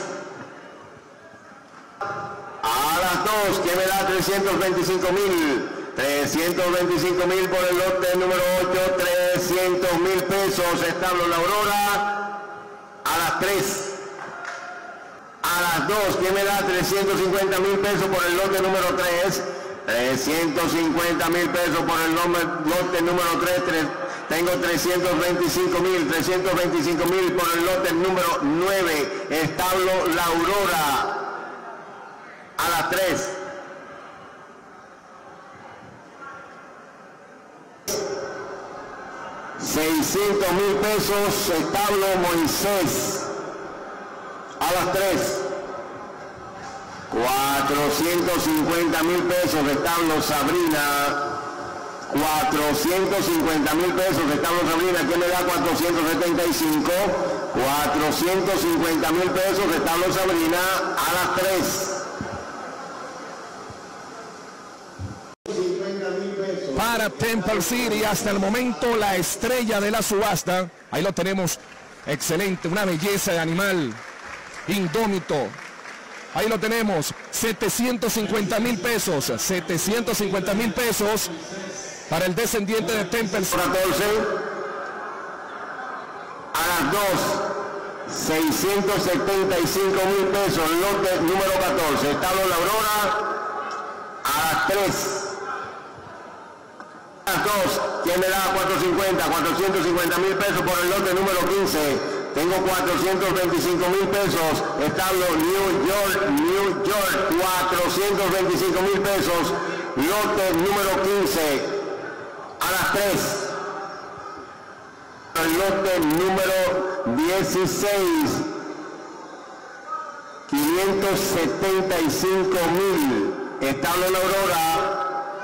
A las 2, ¿quién me da 325,000? 325,000 por el lote número 8, 300,000 pesos, establo La Aurora a las 3. A las 2, ¿quién me da 350,000 pesos por el lote número 3? 350,000 pesos por el lote número 3. Tengo 325,000 por el lote número 9, establo La Aurora a las 3. $600,000 pesos, establo Moisés a las 3. 450,000 pesos, establo Sabrina. 450,000 pesos, establo Sabrina. ¿Quién me da 475? 450,000 pesos, establo Sabrina a las 3. Para Temple City, hasta el momento la estrella de la subasta. Ahí lo tenemos, excelente, una belleza de animal, indómito. Ahí lo tenemos, 750,000 pesos, 750,000 pesos para el descendiente de Temple City. 14, a las 2, 675,000 pesos, lote número 14, establo La Aurora a las 3. A las 2, ¿quién me da 450,000 pesos por el lote número 15? Tengo 425,000 pesos, establo New York, 425,000 pesos, lote número 15, a las 3. El lote número 16, 575,000, establo La Aurora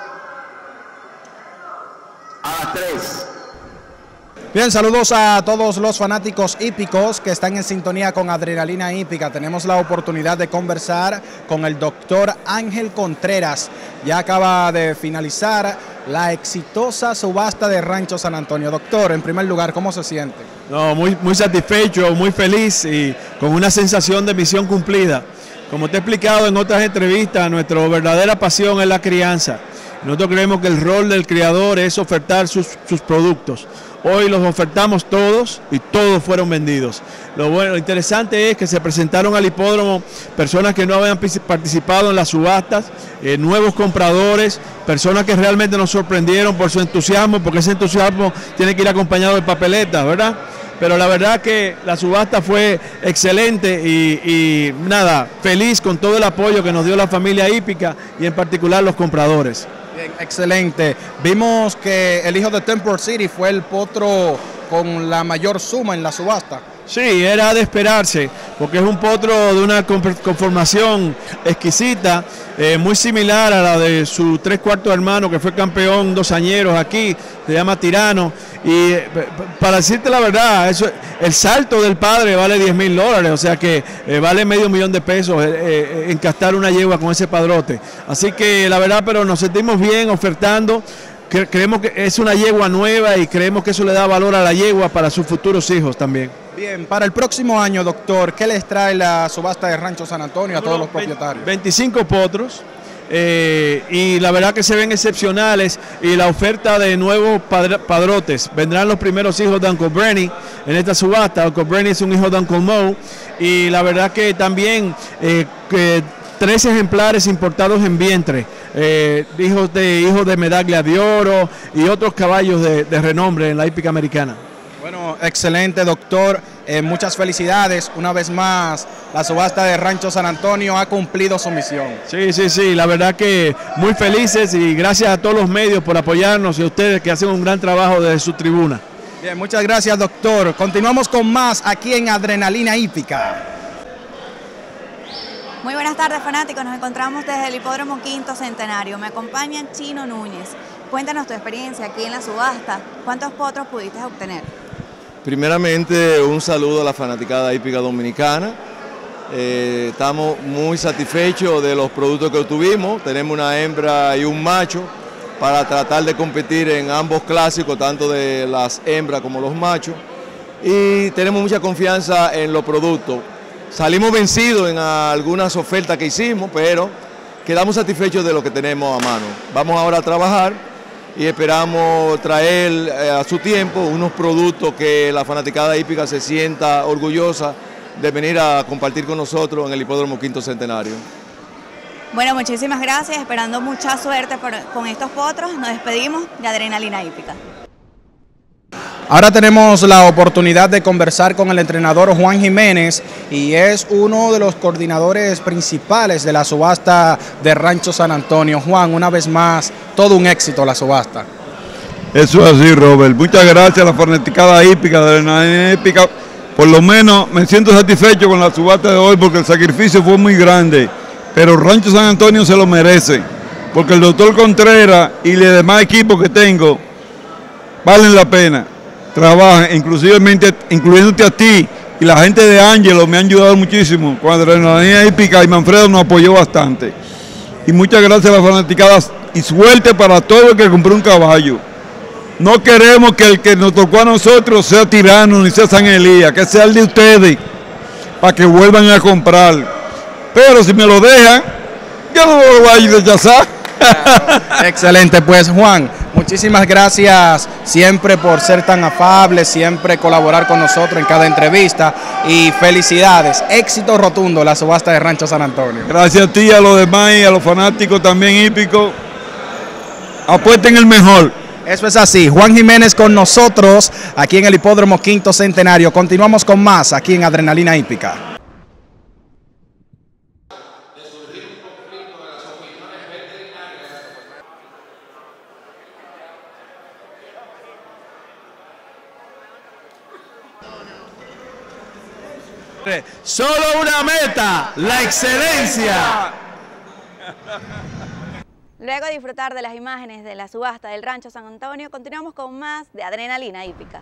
a las 3. Bien, saludos a todos los fanáticos hípicos que están en sintonía con Adrenalina Hípica. Tenemos la oportunidad de conversar con el doctor Ángel Contreras. Ya acaba de finalizar la exitosa subasta de Rancho San Antonio. Doctor, en primer lugar, ¿cómo se siente? No, muy satisfecho, muy feliz y con una sensación de misión cumplida. Como te he explicado en otras entrevistas, nuestra verdadera pasión es la crianza. Nosotros creemos que el rol del criador es ofertar sus productos. Hoy los ofertamos todos y todos fueron vendidos. Lo interesante es que se presentaron al hipódromo personas que no habían participado en las subastas, nuevos compradores, personas que realmente nos sorprendieron por su entusiasmo, porque ese entusiasmo tiene que ir acompañado de papeletas, ¿verdad? Pero la verdad que la subasta fue excelente y nada, feliz con todo el apoyo que nos dio la familia hípica y en particular los compradores. Bien, excelente. Vimos que el hijo de Temple City fue el potro con la mayor suma en la subasta. Sí, era de esperarse, porque es un potro de una conformación exquisita, muy similar a la de su 3/4 hermano que fue campeón 2 añeros aquí, se llama Tirano. Y para decirte la verdad, el salto del padre vale $10,000, o sea que vale $500,000 encastar una yegua con ese padrote. Así que la verdad, pero nos sentimos bien ofertando. Creemos que es una yegua nueva y creemos que eso le da valor a la yegua para sus futuros hijos también. Bien, para el próximo año, doctor, ¿qué les trae la subasta de Rancho San Antonio a todos los propietarios? 25 potros. Y la verdad que se ven excepcionales y la oferta de nuevos padrotes. Vendrán los primeros hijos de Uncle Brenny en esta subasta. Uncle Brenny es un hijo de Uncle Mo y la verdad que también 3 ejemplares importados en vientre, hijos de medaglia de oro y otros caballos de renombre en la hípica americana. Bueno, excelente, doctor. Muchas felicidades. Una vez más, la subasta de Rancho San Antonio ha cumplido su misión. Sí, la verdad que muy felices y gracias a todos los medios por apoyarnos y a ustedes que hacen un gran trabajo desde su tribuna. Bien, muchas gracias, doctor. Continuamos con más aquí en Adrenalina Hípica. Muy buenas tardes, fanáticos. Nos encontramos desde el Hipódromo Quinto Centenario. Me acompaña Chino Núñez. Cuéntanos tu experiencia aquí en la subasta. ¿Cuántos potros pudiste obtener? Primeramente, un saludo a la fanaticada hípica dominicana. Estamos muy satisfechos de los productos que obtuvimos. Tenemos una hembra y un macho para tratar de competir en ambos clásicos, tanto de las hembras como los machos. Y tenemos mucha confianza en los productos. Salimos vencidos en algunas ofertas que hicimos, pero quedamos satisfechos de lo que tenemos a mano. Vamos ahora a trabajar y esperamos traer a su tiempo unos productos que la fanaticada hípica se sienta orgullosa de venir a compartir con nosotros en el Hipódromo Quinto Centenario. Bueno, muchísimas gracias, esperando mucha suerte con estos potros. Nos despedimos de Adrenalina Hípica. Ahora tenemos la oportunidad de conversar con el entrenador Juan Jiménez y es uno de los coordinadores principales de la subasta de Rancho San Antonio. Juan, una vez más, todo un éxito la subasta. Eso es así, Robert. Muchas gracias a la fanaticada hípica, de la hípica. Por lo menos me siento satisfecho con la subasta de hoy porque el sacrificio fue muy grande, pero Rancho San Antonio se lo merece, porque el doctor Contreras y los demás equipos que tengo valen la pena. Trabajan, incluyéndote a ti y la gente de Ángelo me han ayudado muchísimo. Cuando la Adrenalina Hípica y Manfredo nos apoyó bastante. Y muchas gracias a las fanaticadas y suerte para todo el que compró un caballo. No queremos que el que nos tocó a nosotros sea tirano ni sea San Elías, que sea el de ustedes, para que vuelvan a comprar. Pero si me lo dejan, yo no lo voy a rechazar. Excelente, pues Juan, muchísimas gracias siempre por ser tan afable, siempre colaborar con nosotros en cada entrevista y felicidades, éxito rotundo la subasta de Rancho San Antonio. Gracias a ti y a los demás y a los fanáticos también hípicos, apuesten el mejor. Eso es así, Juan Jiménez con nosotros aquí en el Hipódromo Quinto Centenario. Continuamos con más aquí en Adrenalina Hípica. Solo una meta, la excelencia. Luego de disfrutar de las imágenes de la subasta del Rancho San Antonio, continuamos con más de Adrenalina Hípica.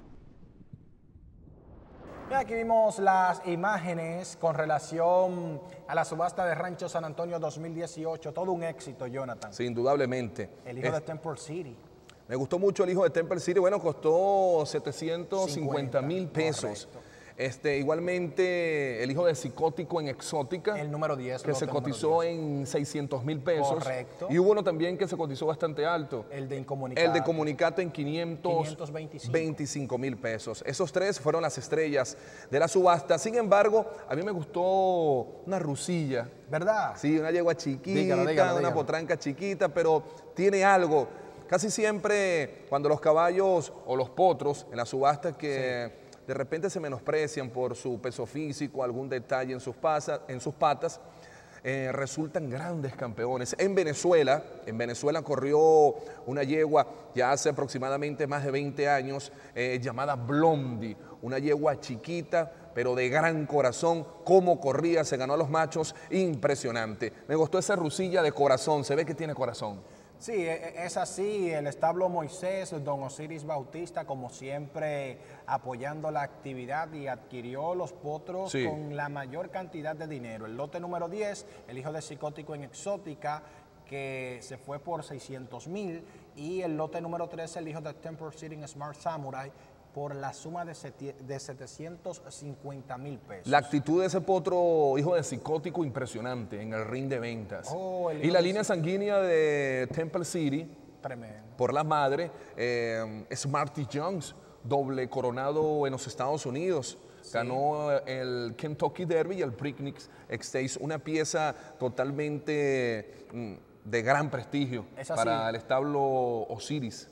Aquí vimos las imágenes con relación a la subasta de Rancho San Antonio 2018. Todo un éxito, Jonathan. Sí, indudablemente. El hijo de Temple City. Me gustó mucho el hijo de Temple City. Bueno, costó 750,000 pesos. Correcto. Igualmente el hijo de Psicótico en Exótica, el número 10, que se cotizó en 600,000 pesos. Correcto. Y hubo uno también que se cotizó bastante alto. El de Incomunicado. El de Comunicato en 525,000 pesos. Esos tres fueron las estrellas de la subasta. Sin embargo, a mí me gustó una rusilla. ¿Verdad? Sí, una yegua chiquita, una potranca chiquita, pero tiene algo. Casi siempre cuando los caballos o los potros en la subasta que... Sí. De repente se menosprecian por su peso físico, algún detalle en sus patas, resultan grandes campeones. En Venezuela corrió una yegua ya hace aproximadamente más de 20 años llamada Blondie, una yegua chiquita pero de gran corazón. Cómo corría, se ganó a los machos, impresionante. Me gustó esa rusilla de corazón, se ve que tiene corazón. Sí, es así, el establo Moisés, don Osiris Bautista, como siempre, apoyando la actividad y adquirió los potros con la mayor cantidad de dinero. El lote número 10, el hijo de Psicótico en Exótica, que se fue por 600,000, y el lote número 13, el hijo de Temple City en Smart Samurai, por la suma de 750,000 pesos. La actitud de ese potro, hijo de Psicótico, impresionante en el ring de ventas. Y la línea sanguínea de Temple City, tremendo. Por la madre, Smarty Jones, doble coronado en los Estados Unidos. Sí. Ganó el Kentucky Derby y el Preakness Stakes, una pieza totalmente de gran prestigio para el establo Osiris.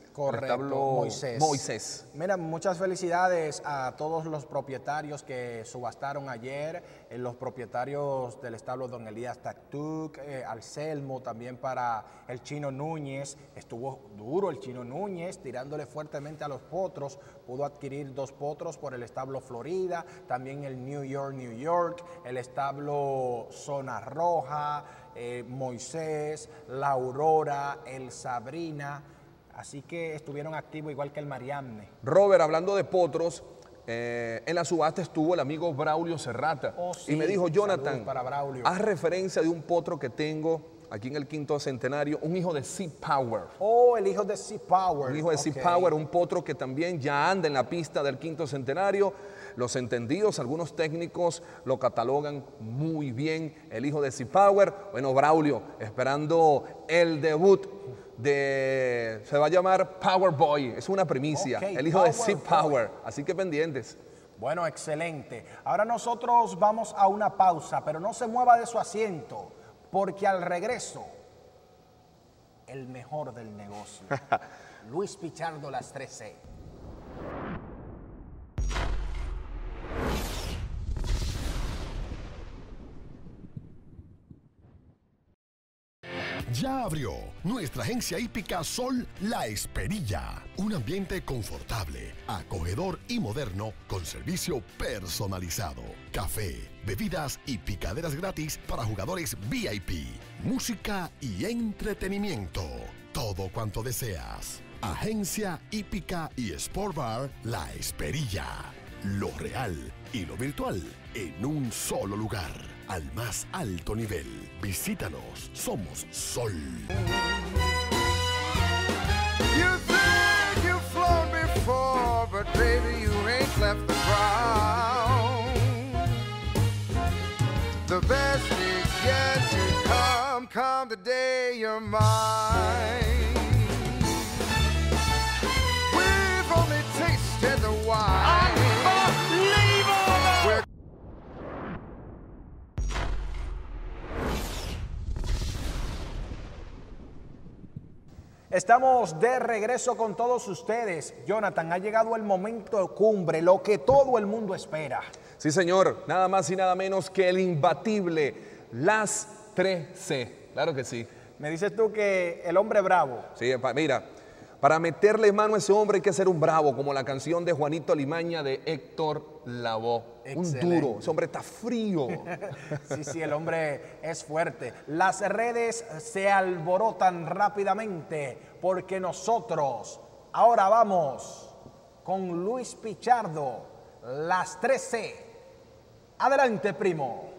Correcto, establo Moisés. Mira, muchas felicidades a todos los propietarios que subastaron ayer, los propietarios del establo Don Elías Taktuk, Anselmo, también para el Chino Núñez. Estuvo duro el Chino Núñez, tirándole fuertemente a los potros. Pudo adquirir 2 potros por el establo Florida, también el New York, el establo Zona Roja, Moisés, La Aurora, el Sabrina. Así que estuvieron activos igual que el Mariamne. Robert, hablando de potros, en la subasta estuvo el amigo Braulio Serrata. Sí, y me dijo, Jonathan, para Braulio. haz referencia de un potro que tengo aquí en el 5º centenario, un hijo de Sea Power. Oh, el hijo de Sea Power. Un hijo de Sea Power, un potro que también ya anda en la pista del 5º centenario. Los entendidos, algunos técnicos lo catalogan muy bien, el hijo de Sea Power. Bueno, Braulio, esperando el debut se va a llamar Power Boy, es una primicia, el hijo de Sea Power, así que pendientes. Bueno, excelente. Ahora nosotros vamos a una pausa, pero no se mueva de su asiento, porque al regreso, el mejor del negocio, Luis Pichardo, las 3C. Ya abrió nuestra agencia hípica Sol La Esperilla. Un ambiente confortable, acogedor y moderno con servicio personalizado. Café, bebidas y picaderas gratis para jugadores VIP. Música y entretenimiento. Todo cuanto deseas. Agencia hípica y Sport Bar La Esperilla. Lo real y lo virtual en un solo lugar. Al más alto nivel. Visítanos. Somos Sol. You think you've flown before, but baby, you ain't left the ground. The best is yet to come, come the day you're mine. We've only tasted the wine. Unbelievable! Estamos de regreso con todos ustedes. Jonathan, ha llegado el momento de cumbre, lo que todo el mundo espera. Sí, señor, nada más y nada menos que el imbatible, las 3C. Claro que sí. Me dices tú que el hombre bravo. Sí, mira, para meterle mano a ese hombre hay que ser un bravo, como la canción de Juanito Alimaña de Héctor Lavoe. Excelente. Un duro, ese hombre está frío. Sí, el hombre es fuerte. Las redes se alborotan rápidamente porque nosotros ahora vamos con Luis Pichardo, las 3C. Adelante, primo.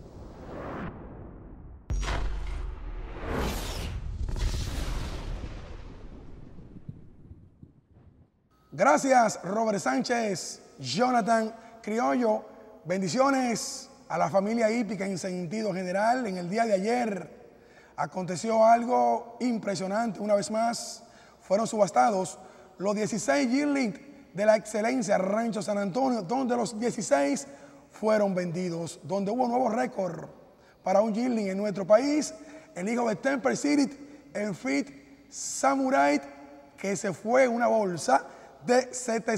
Gracias, Robert Sánchez, Jonathan Criollo. Bendiciones a la familia hípica en sentido general. En el día de ayer aconteció algo impresionante. Una vez más, fueron subastados los 16 yearling de la excelencia Rancho San Antonio, donde los 16 fueron vendidos, donde hubo un nuevo récord para un yearling en nuestro país. El hijo de Temple City, en Fit Samurai, que se fue en una bolsa de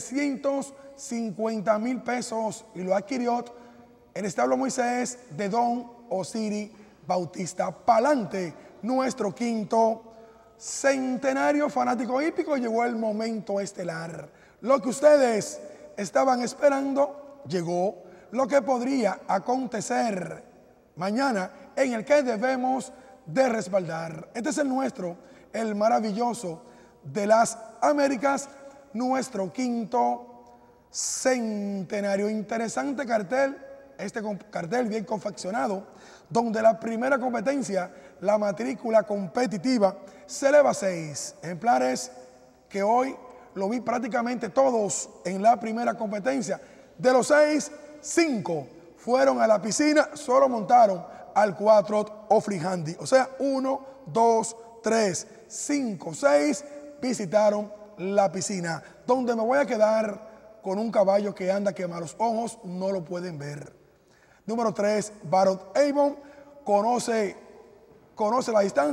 750,000 pesos y lo adquirió el establo Moisés de Don Osiris Bautista. Pa'lante, nuestro 5º centenario fanático hípico. Llegó el momento estelar. Lo que ustedes estaban esperando llegó. Lo que podría acontecer mañana, en el que debemos de respaldar. Este es el nuestro, el maravilloso de las Américas, nuestro 5º centenario. Interesante cartel, este cartel bien confeccionado, donde la primera competencia, la matrícula competitiva, se eleva a 6 ejemplares, que hoy lo vi prácticamente todos en la primera competencia. De los 6, 5 fueron a la piscina, solo montaron al 4 o free handy. O sea, 1, 2, 3, 5, 6 visitaron la piscina, donde me voy a quedar con un caballo que anda que a los ojos no lo pueden ver. Número 3, Barot Avon, conoce la distancia,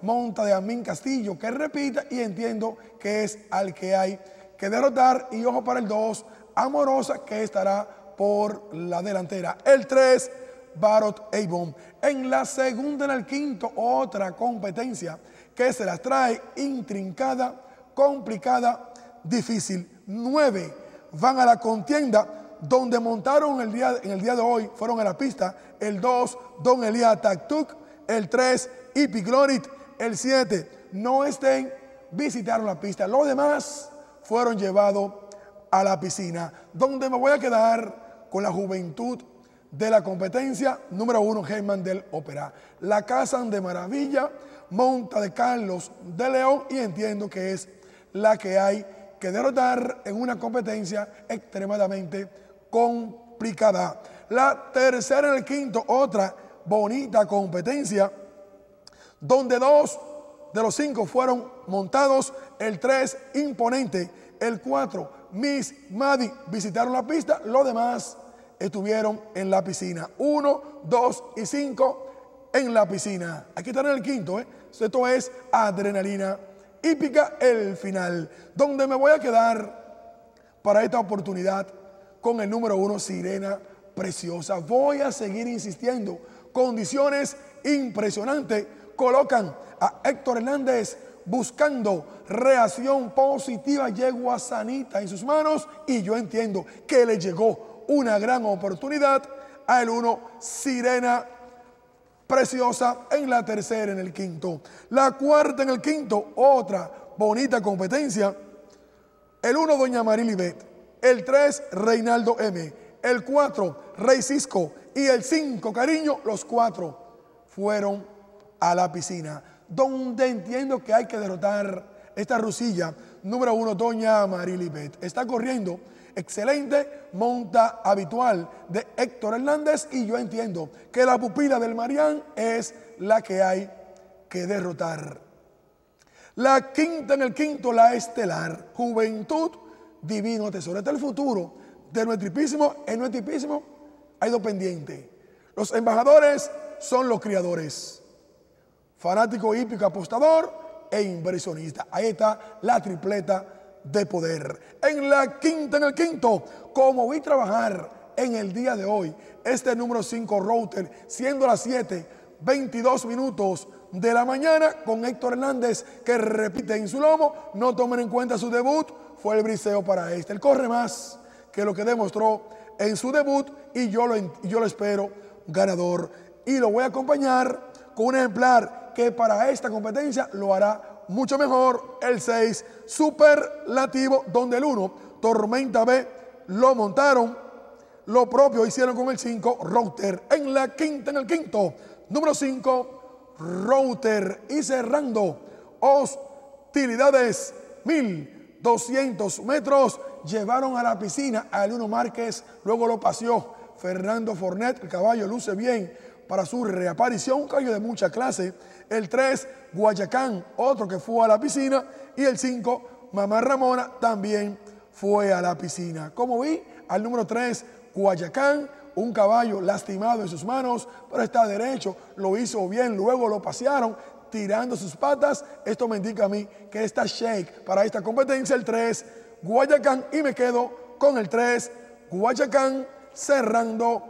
monta de Amín Castillo, que repite y entiendo que es al que hay que derrotar. Y ojo para el 2, Amorosa, que estará por la delantera. El 3, Barot Avon. En la segunda, en el quinto, otra competencia que se las trae intrincada, complicada, difícil. 9 van a la contienda, donde montaron en el día de hoy, fueron a la pista, el 2, Don Elías Tactuc, el 3, Hippie Glorit, el 7, No Estén, visitaron la pista. Los demás fueron llevados a la piscina, donde me voy a quedar con la juventud de la competencia. Número 1, Germán del Ópera. La Casa de Maravilla, monta de Carlos de León, y entiendo que es la que hay que derrotar en una competencia extremadamente complicada. La tercera en el quinto, otra bonita competencia, donde 2 de los 5 fueron montados. El 3, Imponente. El 4, Miss Maddie, visitaron la pista. Los demás estuvieron en la piscina. 1, 2 y 5 en la piscina. Aquí están en el quinto, Esto es Adrenalina Hípica, el final, donde me voy a quedar para esta oportunidad con el número 1, Sirena Preciosa. Voy a seguir insistiendo. Condiciones impresionantes colocan a Héctor Hernández buscando reacción positiva, yegua sanita en sus manos, y yo entiendo que le llegó una gran oportunidad a el 1, Sirena Preciosa, en la tercera, en el quinto. La cuarta en el quinto, otra bonita competencia. El 1, Doña Marilibet. El 3, Reinaldo M. El 4, Rey Cisco. Y el 5, Cariño. Los 4 fueron a la piscina, donde entiendo que hay que derrotar esta rusilla. Número 1, Doña Marilibet. Está corriendo excelente, monta habitual de Héctor Hernández, y yo entiendo que la pupila del Marián es la que hay que derrotar. La quinta en el quinto, la estelar, Juventud Divino Tesoro. Este es el futuro de nuestro hipismo. En nuestro hipismo hay 2 pendientes. Los embajadores son los criadores, fanático hípico, apostador e inversionista. Ahí está la tripleta de poder. En la quinta, en el quinto, como vi trabajar en el día de hoy este número 5, Router, siendo las 7:22 minutos de la mañana, con Héctor Hernández, que repite en su lomo. No tomen en cuenta su debut, fue el briseo para este. Él corre más que lo que demostró en su debut, y yo lo espero ganador, y lo voy a acompañar con un ejemplar que para esta competencia lo hará mucho mejor. El 6, Superlativo, donde el 1, Tormenta B, lo montaron. Lo propio hicieron con el 5, Router. En la quinta, en el quinto, número 5, Router. Y cerrando, Hostilidades, 1200 metros, llevaron a la piscina al 1, Márquez, luego lo paseó Fernando Fornet. El caballo luce bien para su reaparición, un caballo de mucha clase. El 3, Guayacán, otro que fue a la piscina. Y el 5, Mamá Ramona, también fue a la piscina. Como vi, al número 3, Guayacán, un caballo lastimado en sus manos, pero está derecho, lo hizo bien, luego lo pasearon tirando sus patas. Esto me indica a mí que está shake para esta competencia. El 3, Guayacán, y me quedo con el 3, Guayacán, cerrando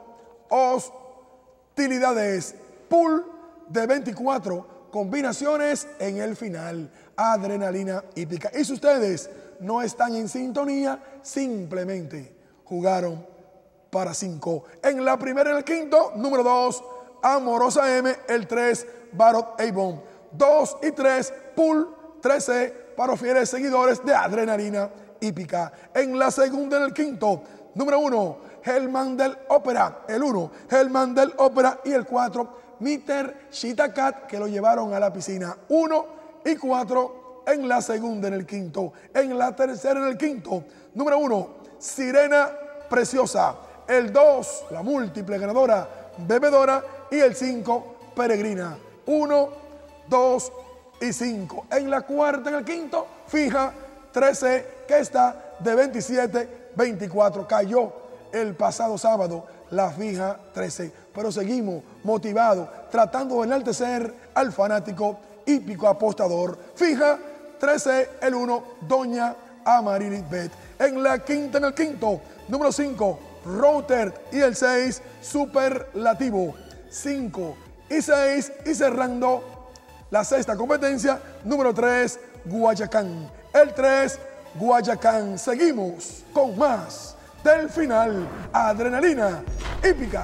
Hostilidades. Pool de 24 combinaciones en el final. Adrenalina Hípica. Y si ustedes no están en sintonía, simplemente jugaron para 5. En la primera, en el quinto, número 2, Amorosa M. El 3, Barot Avon. 2 y 3, Pool 13 para los fieles seguidores de Adrenalina Hípica. En la segunda, en el quinto, número 1, Germán del Ópera. El 1, Germán del Ópera. Y el 4, Mr. Shitacat, que lo llevaron a la piscina. 1 y 4 en la segunda, en el quinto. En la tercera, en el quinto, número 1, Sirena Preciosa. El 2, la múltiple ganadora, Bebedora. Y el 5, Peregrina. 1, 2 y 5. En la cuarta, en el quinto, Fija 13, que está de 27-24. Cayó el pasado sábado la Fija 13. Pero seguimos motivados, tratando de enaltecer al fanático hípico apostador. Fija 13, el 1, Doña Amarilis Bet. En la quinta, en el quinto, número 5, Router, y el 6, Superlativo. 5 y 6, y cerrando la sexta competencia, número 3, Guayacán. El 3, Guayacán. Seguimos con más del final. Adrenalina hípica.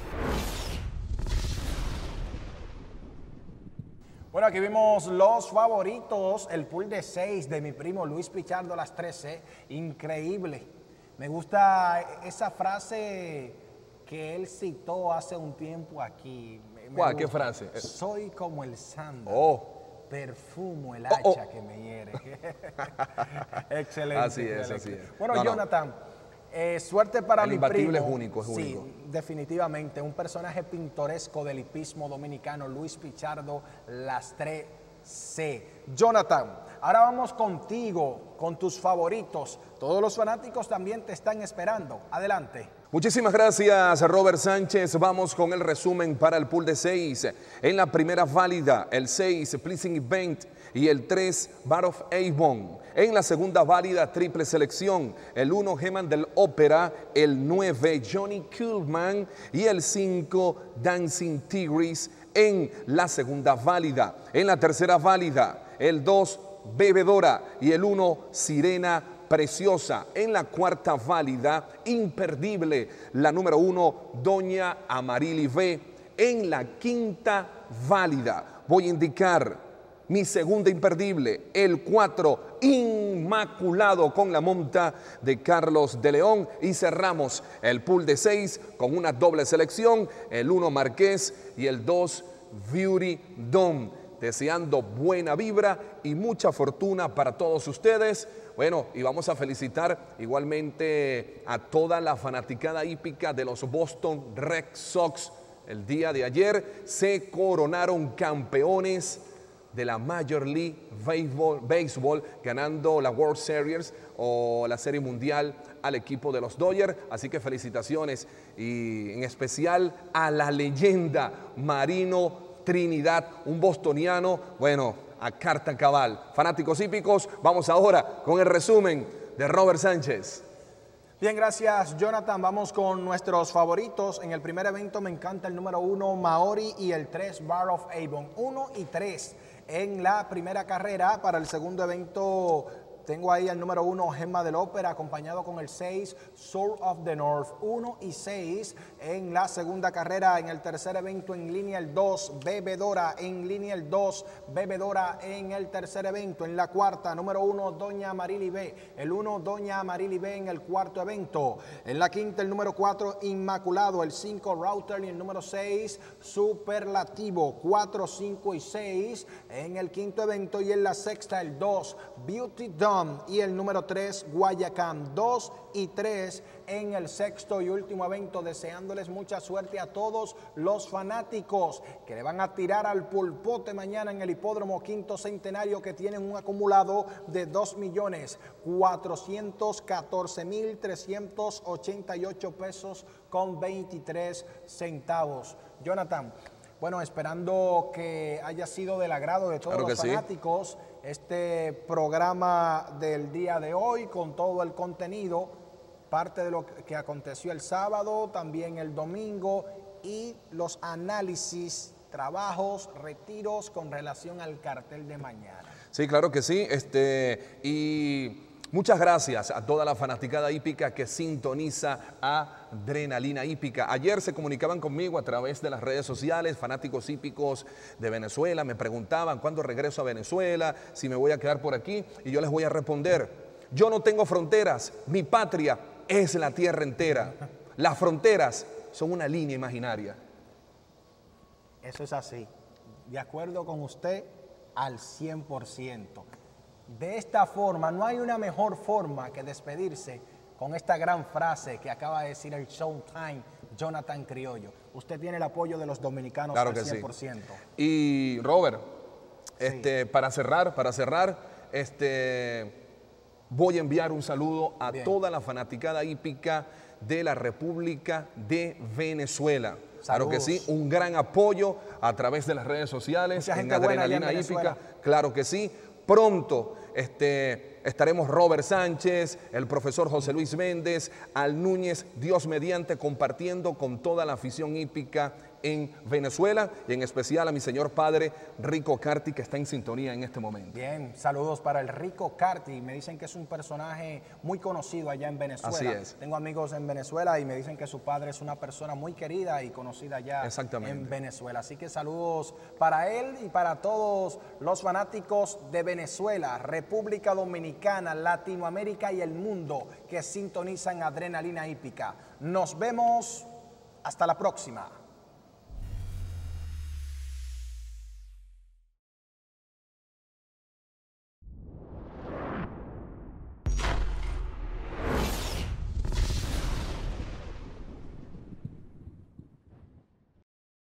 Bueno, aquí vimos los favoritos, el pool de 6 de mi primo Luis Pichardo, las 13, increíble. Me gusta esa frase que él citó hace un tiempo aquí. ¿Cuál? ¿Qué frase? Soy como el sándalo. Perfumo el hacha que me hiere. Excelente. Así es, así es. Bueno, Jonathan, suerte para mi primo. El imbatible es único, es único. Sí, definitivamente. Un personaje pintoresco del hipismo dominicano, Luis Pichardo, las 3C. Jonathan, ahora vamos contigo, con tus favoritos. Todos los fanáticos también te están esperando. Adelante. Muchísimas gracias, Robert Sánchez. Vamos con el resumen para el pool de 6. En la primera válida, el 6, Pleasing Event, y el 3, Bar of Avon. En la segunda válida, triple selección, el 1, Geman del Ópera, el 9, Johnny Kuhlman, y el 5, Dancing Tigris. En la segunda válida. En la tercera válida, el 2, Bebedora, y el 1, Sirena Preciosa. En la cuarta válida, imperdible, la número 1, Doña Amarilis B. En la quinta válida, voy a indicar mi segunda imperdible, el 4, Inmaculado, con la monta de Carlos de León. Y cerramos el pool de 6 con una doble selección, el 1, Marqués, y el 2, Beauty Dome. Deseando buena vibra y mucha fortuna para todos ustedes. Bueno, y vamos a felicitar igualmente a toda la fanaticada hípica de los Boston Red Sox. El día de ayer se coronaron campeones de la Major League Baseball, ganando la World Series o la Serie Mundial al equipo de los Dodgers. Así que felicitaciones, y en especial a la leyenda Marino Trinidad, un bostoniano, bueno, a carta cabal. Fanáticos hípicos, vamos ahora con el resumen de Robert Sánchez. Bien, gracias, Jonathan. Vamos con nuestros favoritos. En el primer evento me encanta el número 1, Maori, y el 3, Bar of Avon. 1 y 3 en la primera carrera. Para el segundo evento tengo ahí el número 1, Gemma del Ópera, acompañado con el 6, Soul of the North. 1 y 6 en la segunda carrera. En el tercer evento en línea el 2, Bebedora. En línea el 2, Bebedora en el tercer evento. En la cuarta, número 1, Doña Amarilis B. El 1, Doña Amarilis B en el cuarto evento. En la quinta, el número 4, Inmaculado. El 5, Router, y el número 6, Superlativo. 4, 5 y 6 en el quinto evento. Y en la sexta, el 2, Beauty Dome, y el número 3, Guayacán. 2 y 3 en el sexto y último evento. Deseándoles mucha suerte a todos los fanáticos que le van a tirar al pulpote mañana en el hipódromo Quinto Centenario, que tienen un acumulado de 2.414.388 pesos con 23 centavos. Jonathan, bueno, esperando que haya sido del agrado de todos los fanáticos este programa del día de hoy, con todo el contenido, parte de lo que aconteció el sábado, también el domingo, y los análisis, trabajos, retiros con relación al cartel de mañana. Sí, claro que sí. Y muchas gracias a toda la fanaticada hípica que sintoniza Adrenalina Hípica. Ayer se comunicaban conmigo a través de las redes sociales, fanáticos hípicos de Venezuela. Me preguntaban cuándo regreso a Venezuela, si me voy a quedar por aquí. Y yo les voy a responder: yo no tengo fronteras, mi patria es la tierra entera. Las fronteras son una línea imaginaria. Eso es así. De acuerdo con usted al 100%. De esta forma, no hay una mejor forma que despedirse con esta gran frase que acaba de decir el Showtime, Jonathan Criollo. Usted tiene el apoyo de los dominicanos, claro, al 100%. Sí. Y Robert, para cerrar, voy a enviar un saludo a toda la fanaticada hípica de la República de Venezuela. Claro que sí, un gran apoyo a través de las redes sociales, en Adrenalina Hípica, claro que sí. Pronto estaremos Robert Sánchez, el profesor José Luis Méndez, Al Núñez, Dios mediante, compartiendo con toda la afición hípica en Venezuela y en especial a mi señor padre Rico Carti, que está en sintonía en este momento. Bien, saludos para el Rico Carti. Me dicen que es un personaje muy conocido allá en Venezuela. Así es. Tengo amigos en Venezuela y me dicen que su padre es una persona muy querida y conocida allá en Venezuela. Así que saludos para él y para todos los fanáticos de Venezuela, República Dominicana, Latinoamérica y el mundo que sintonizan Adrenalina Hípica. Nos vemos hasta la próxima.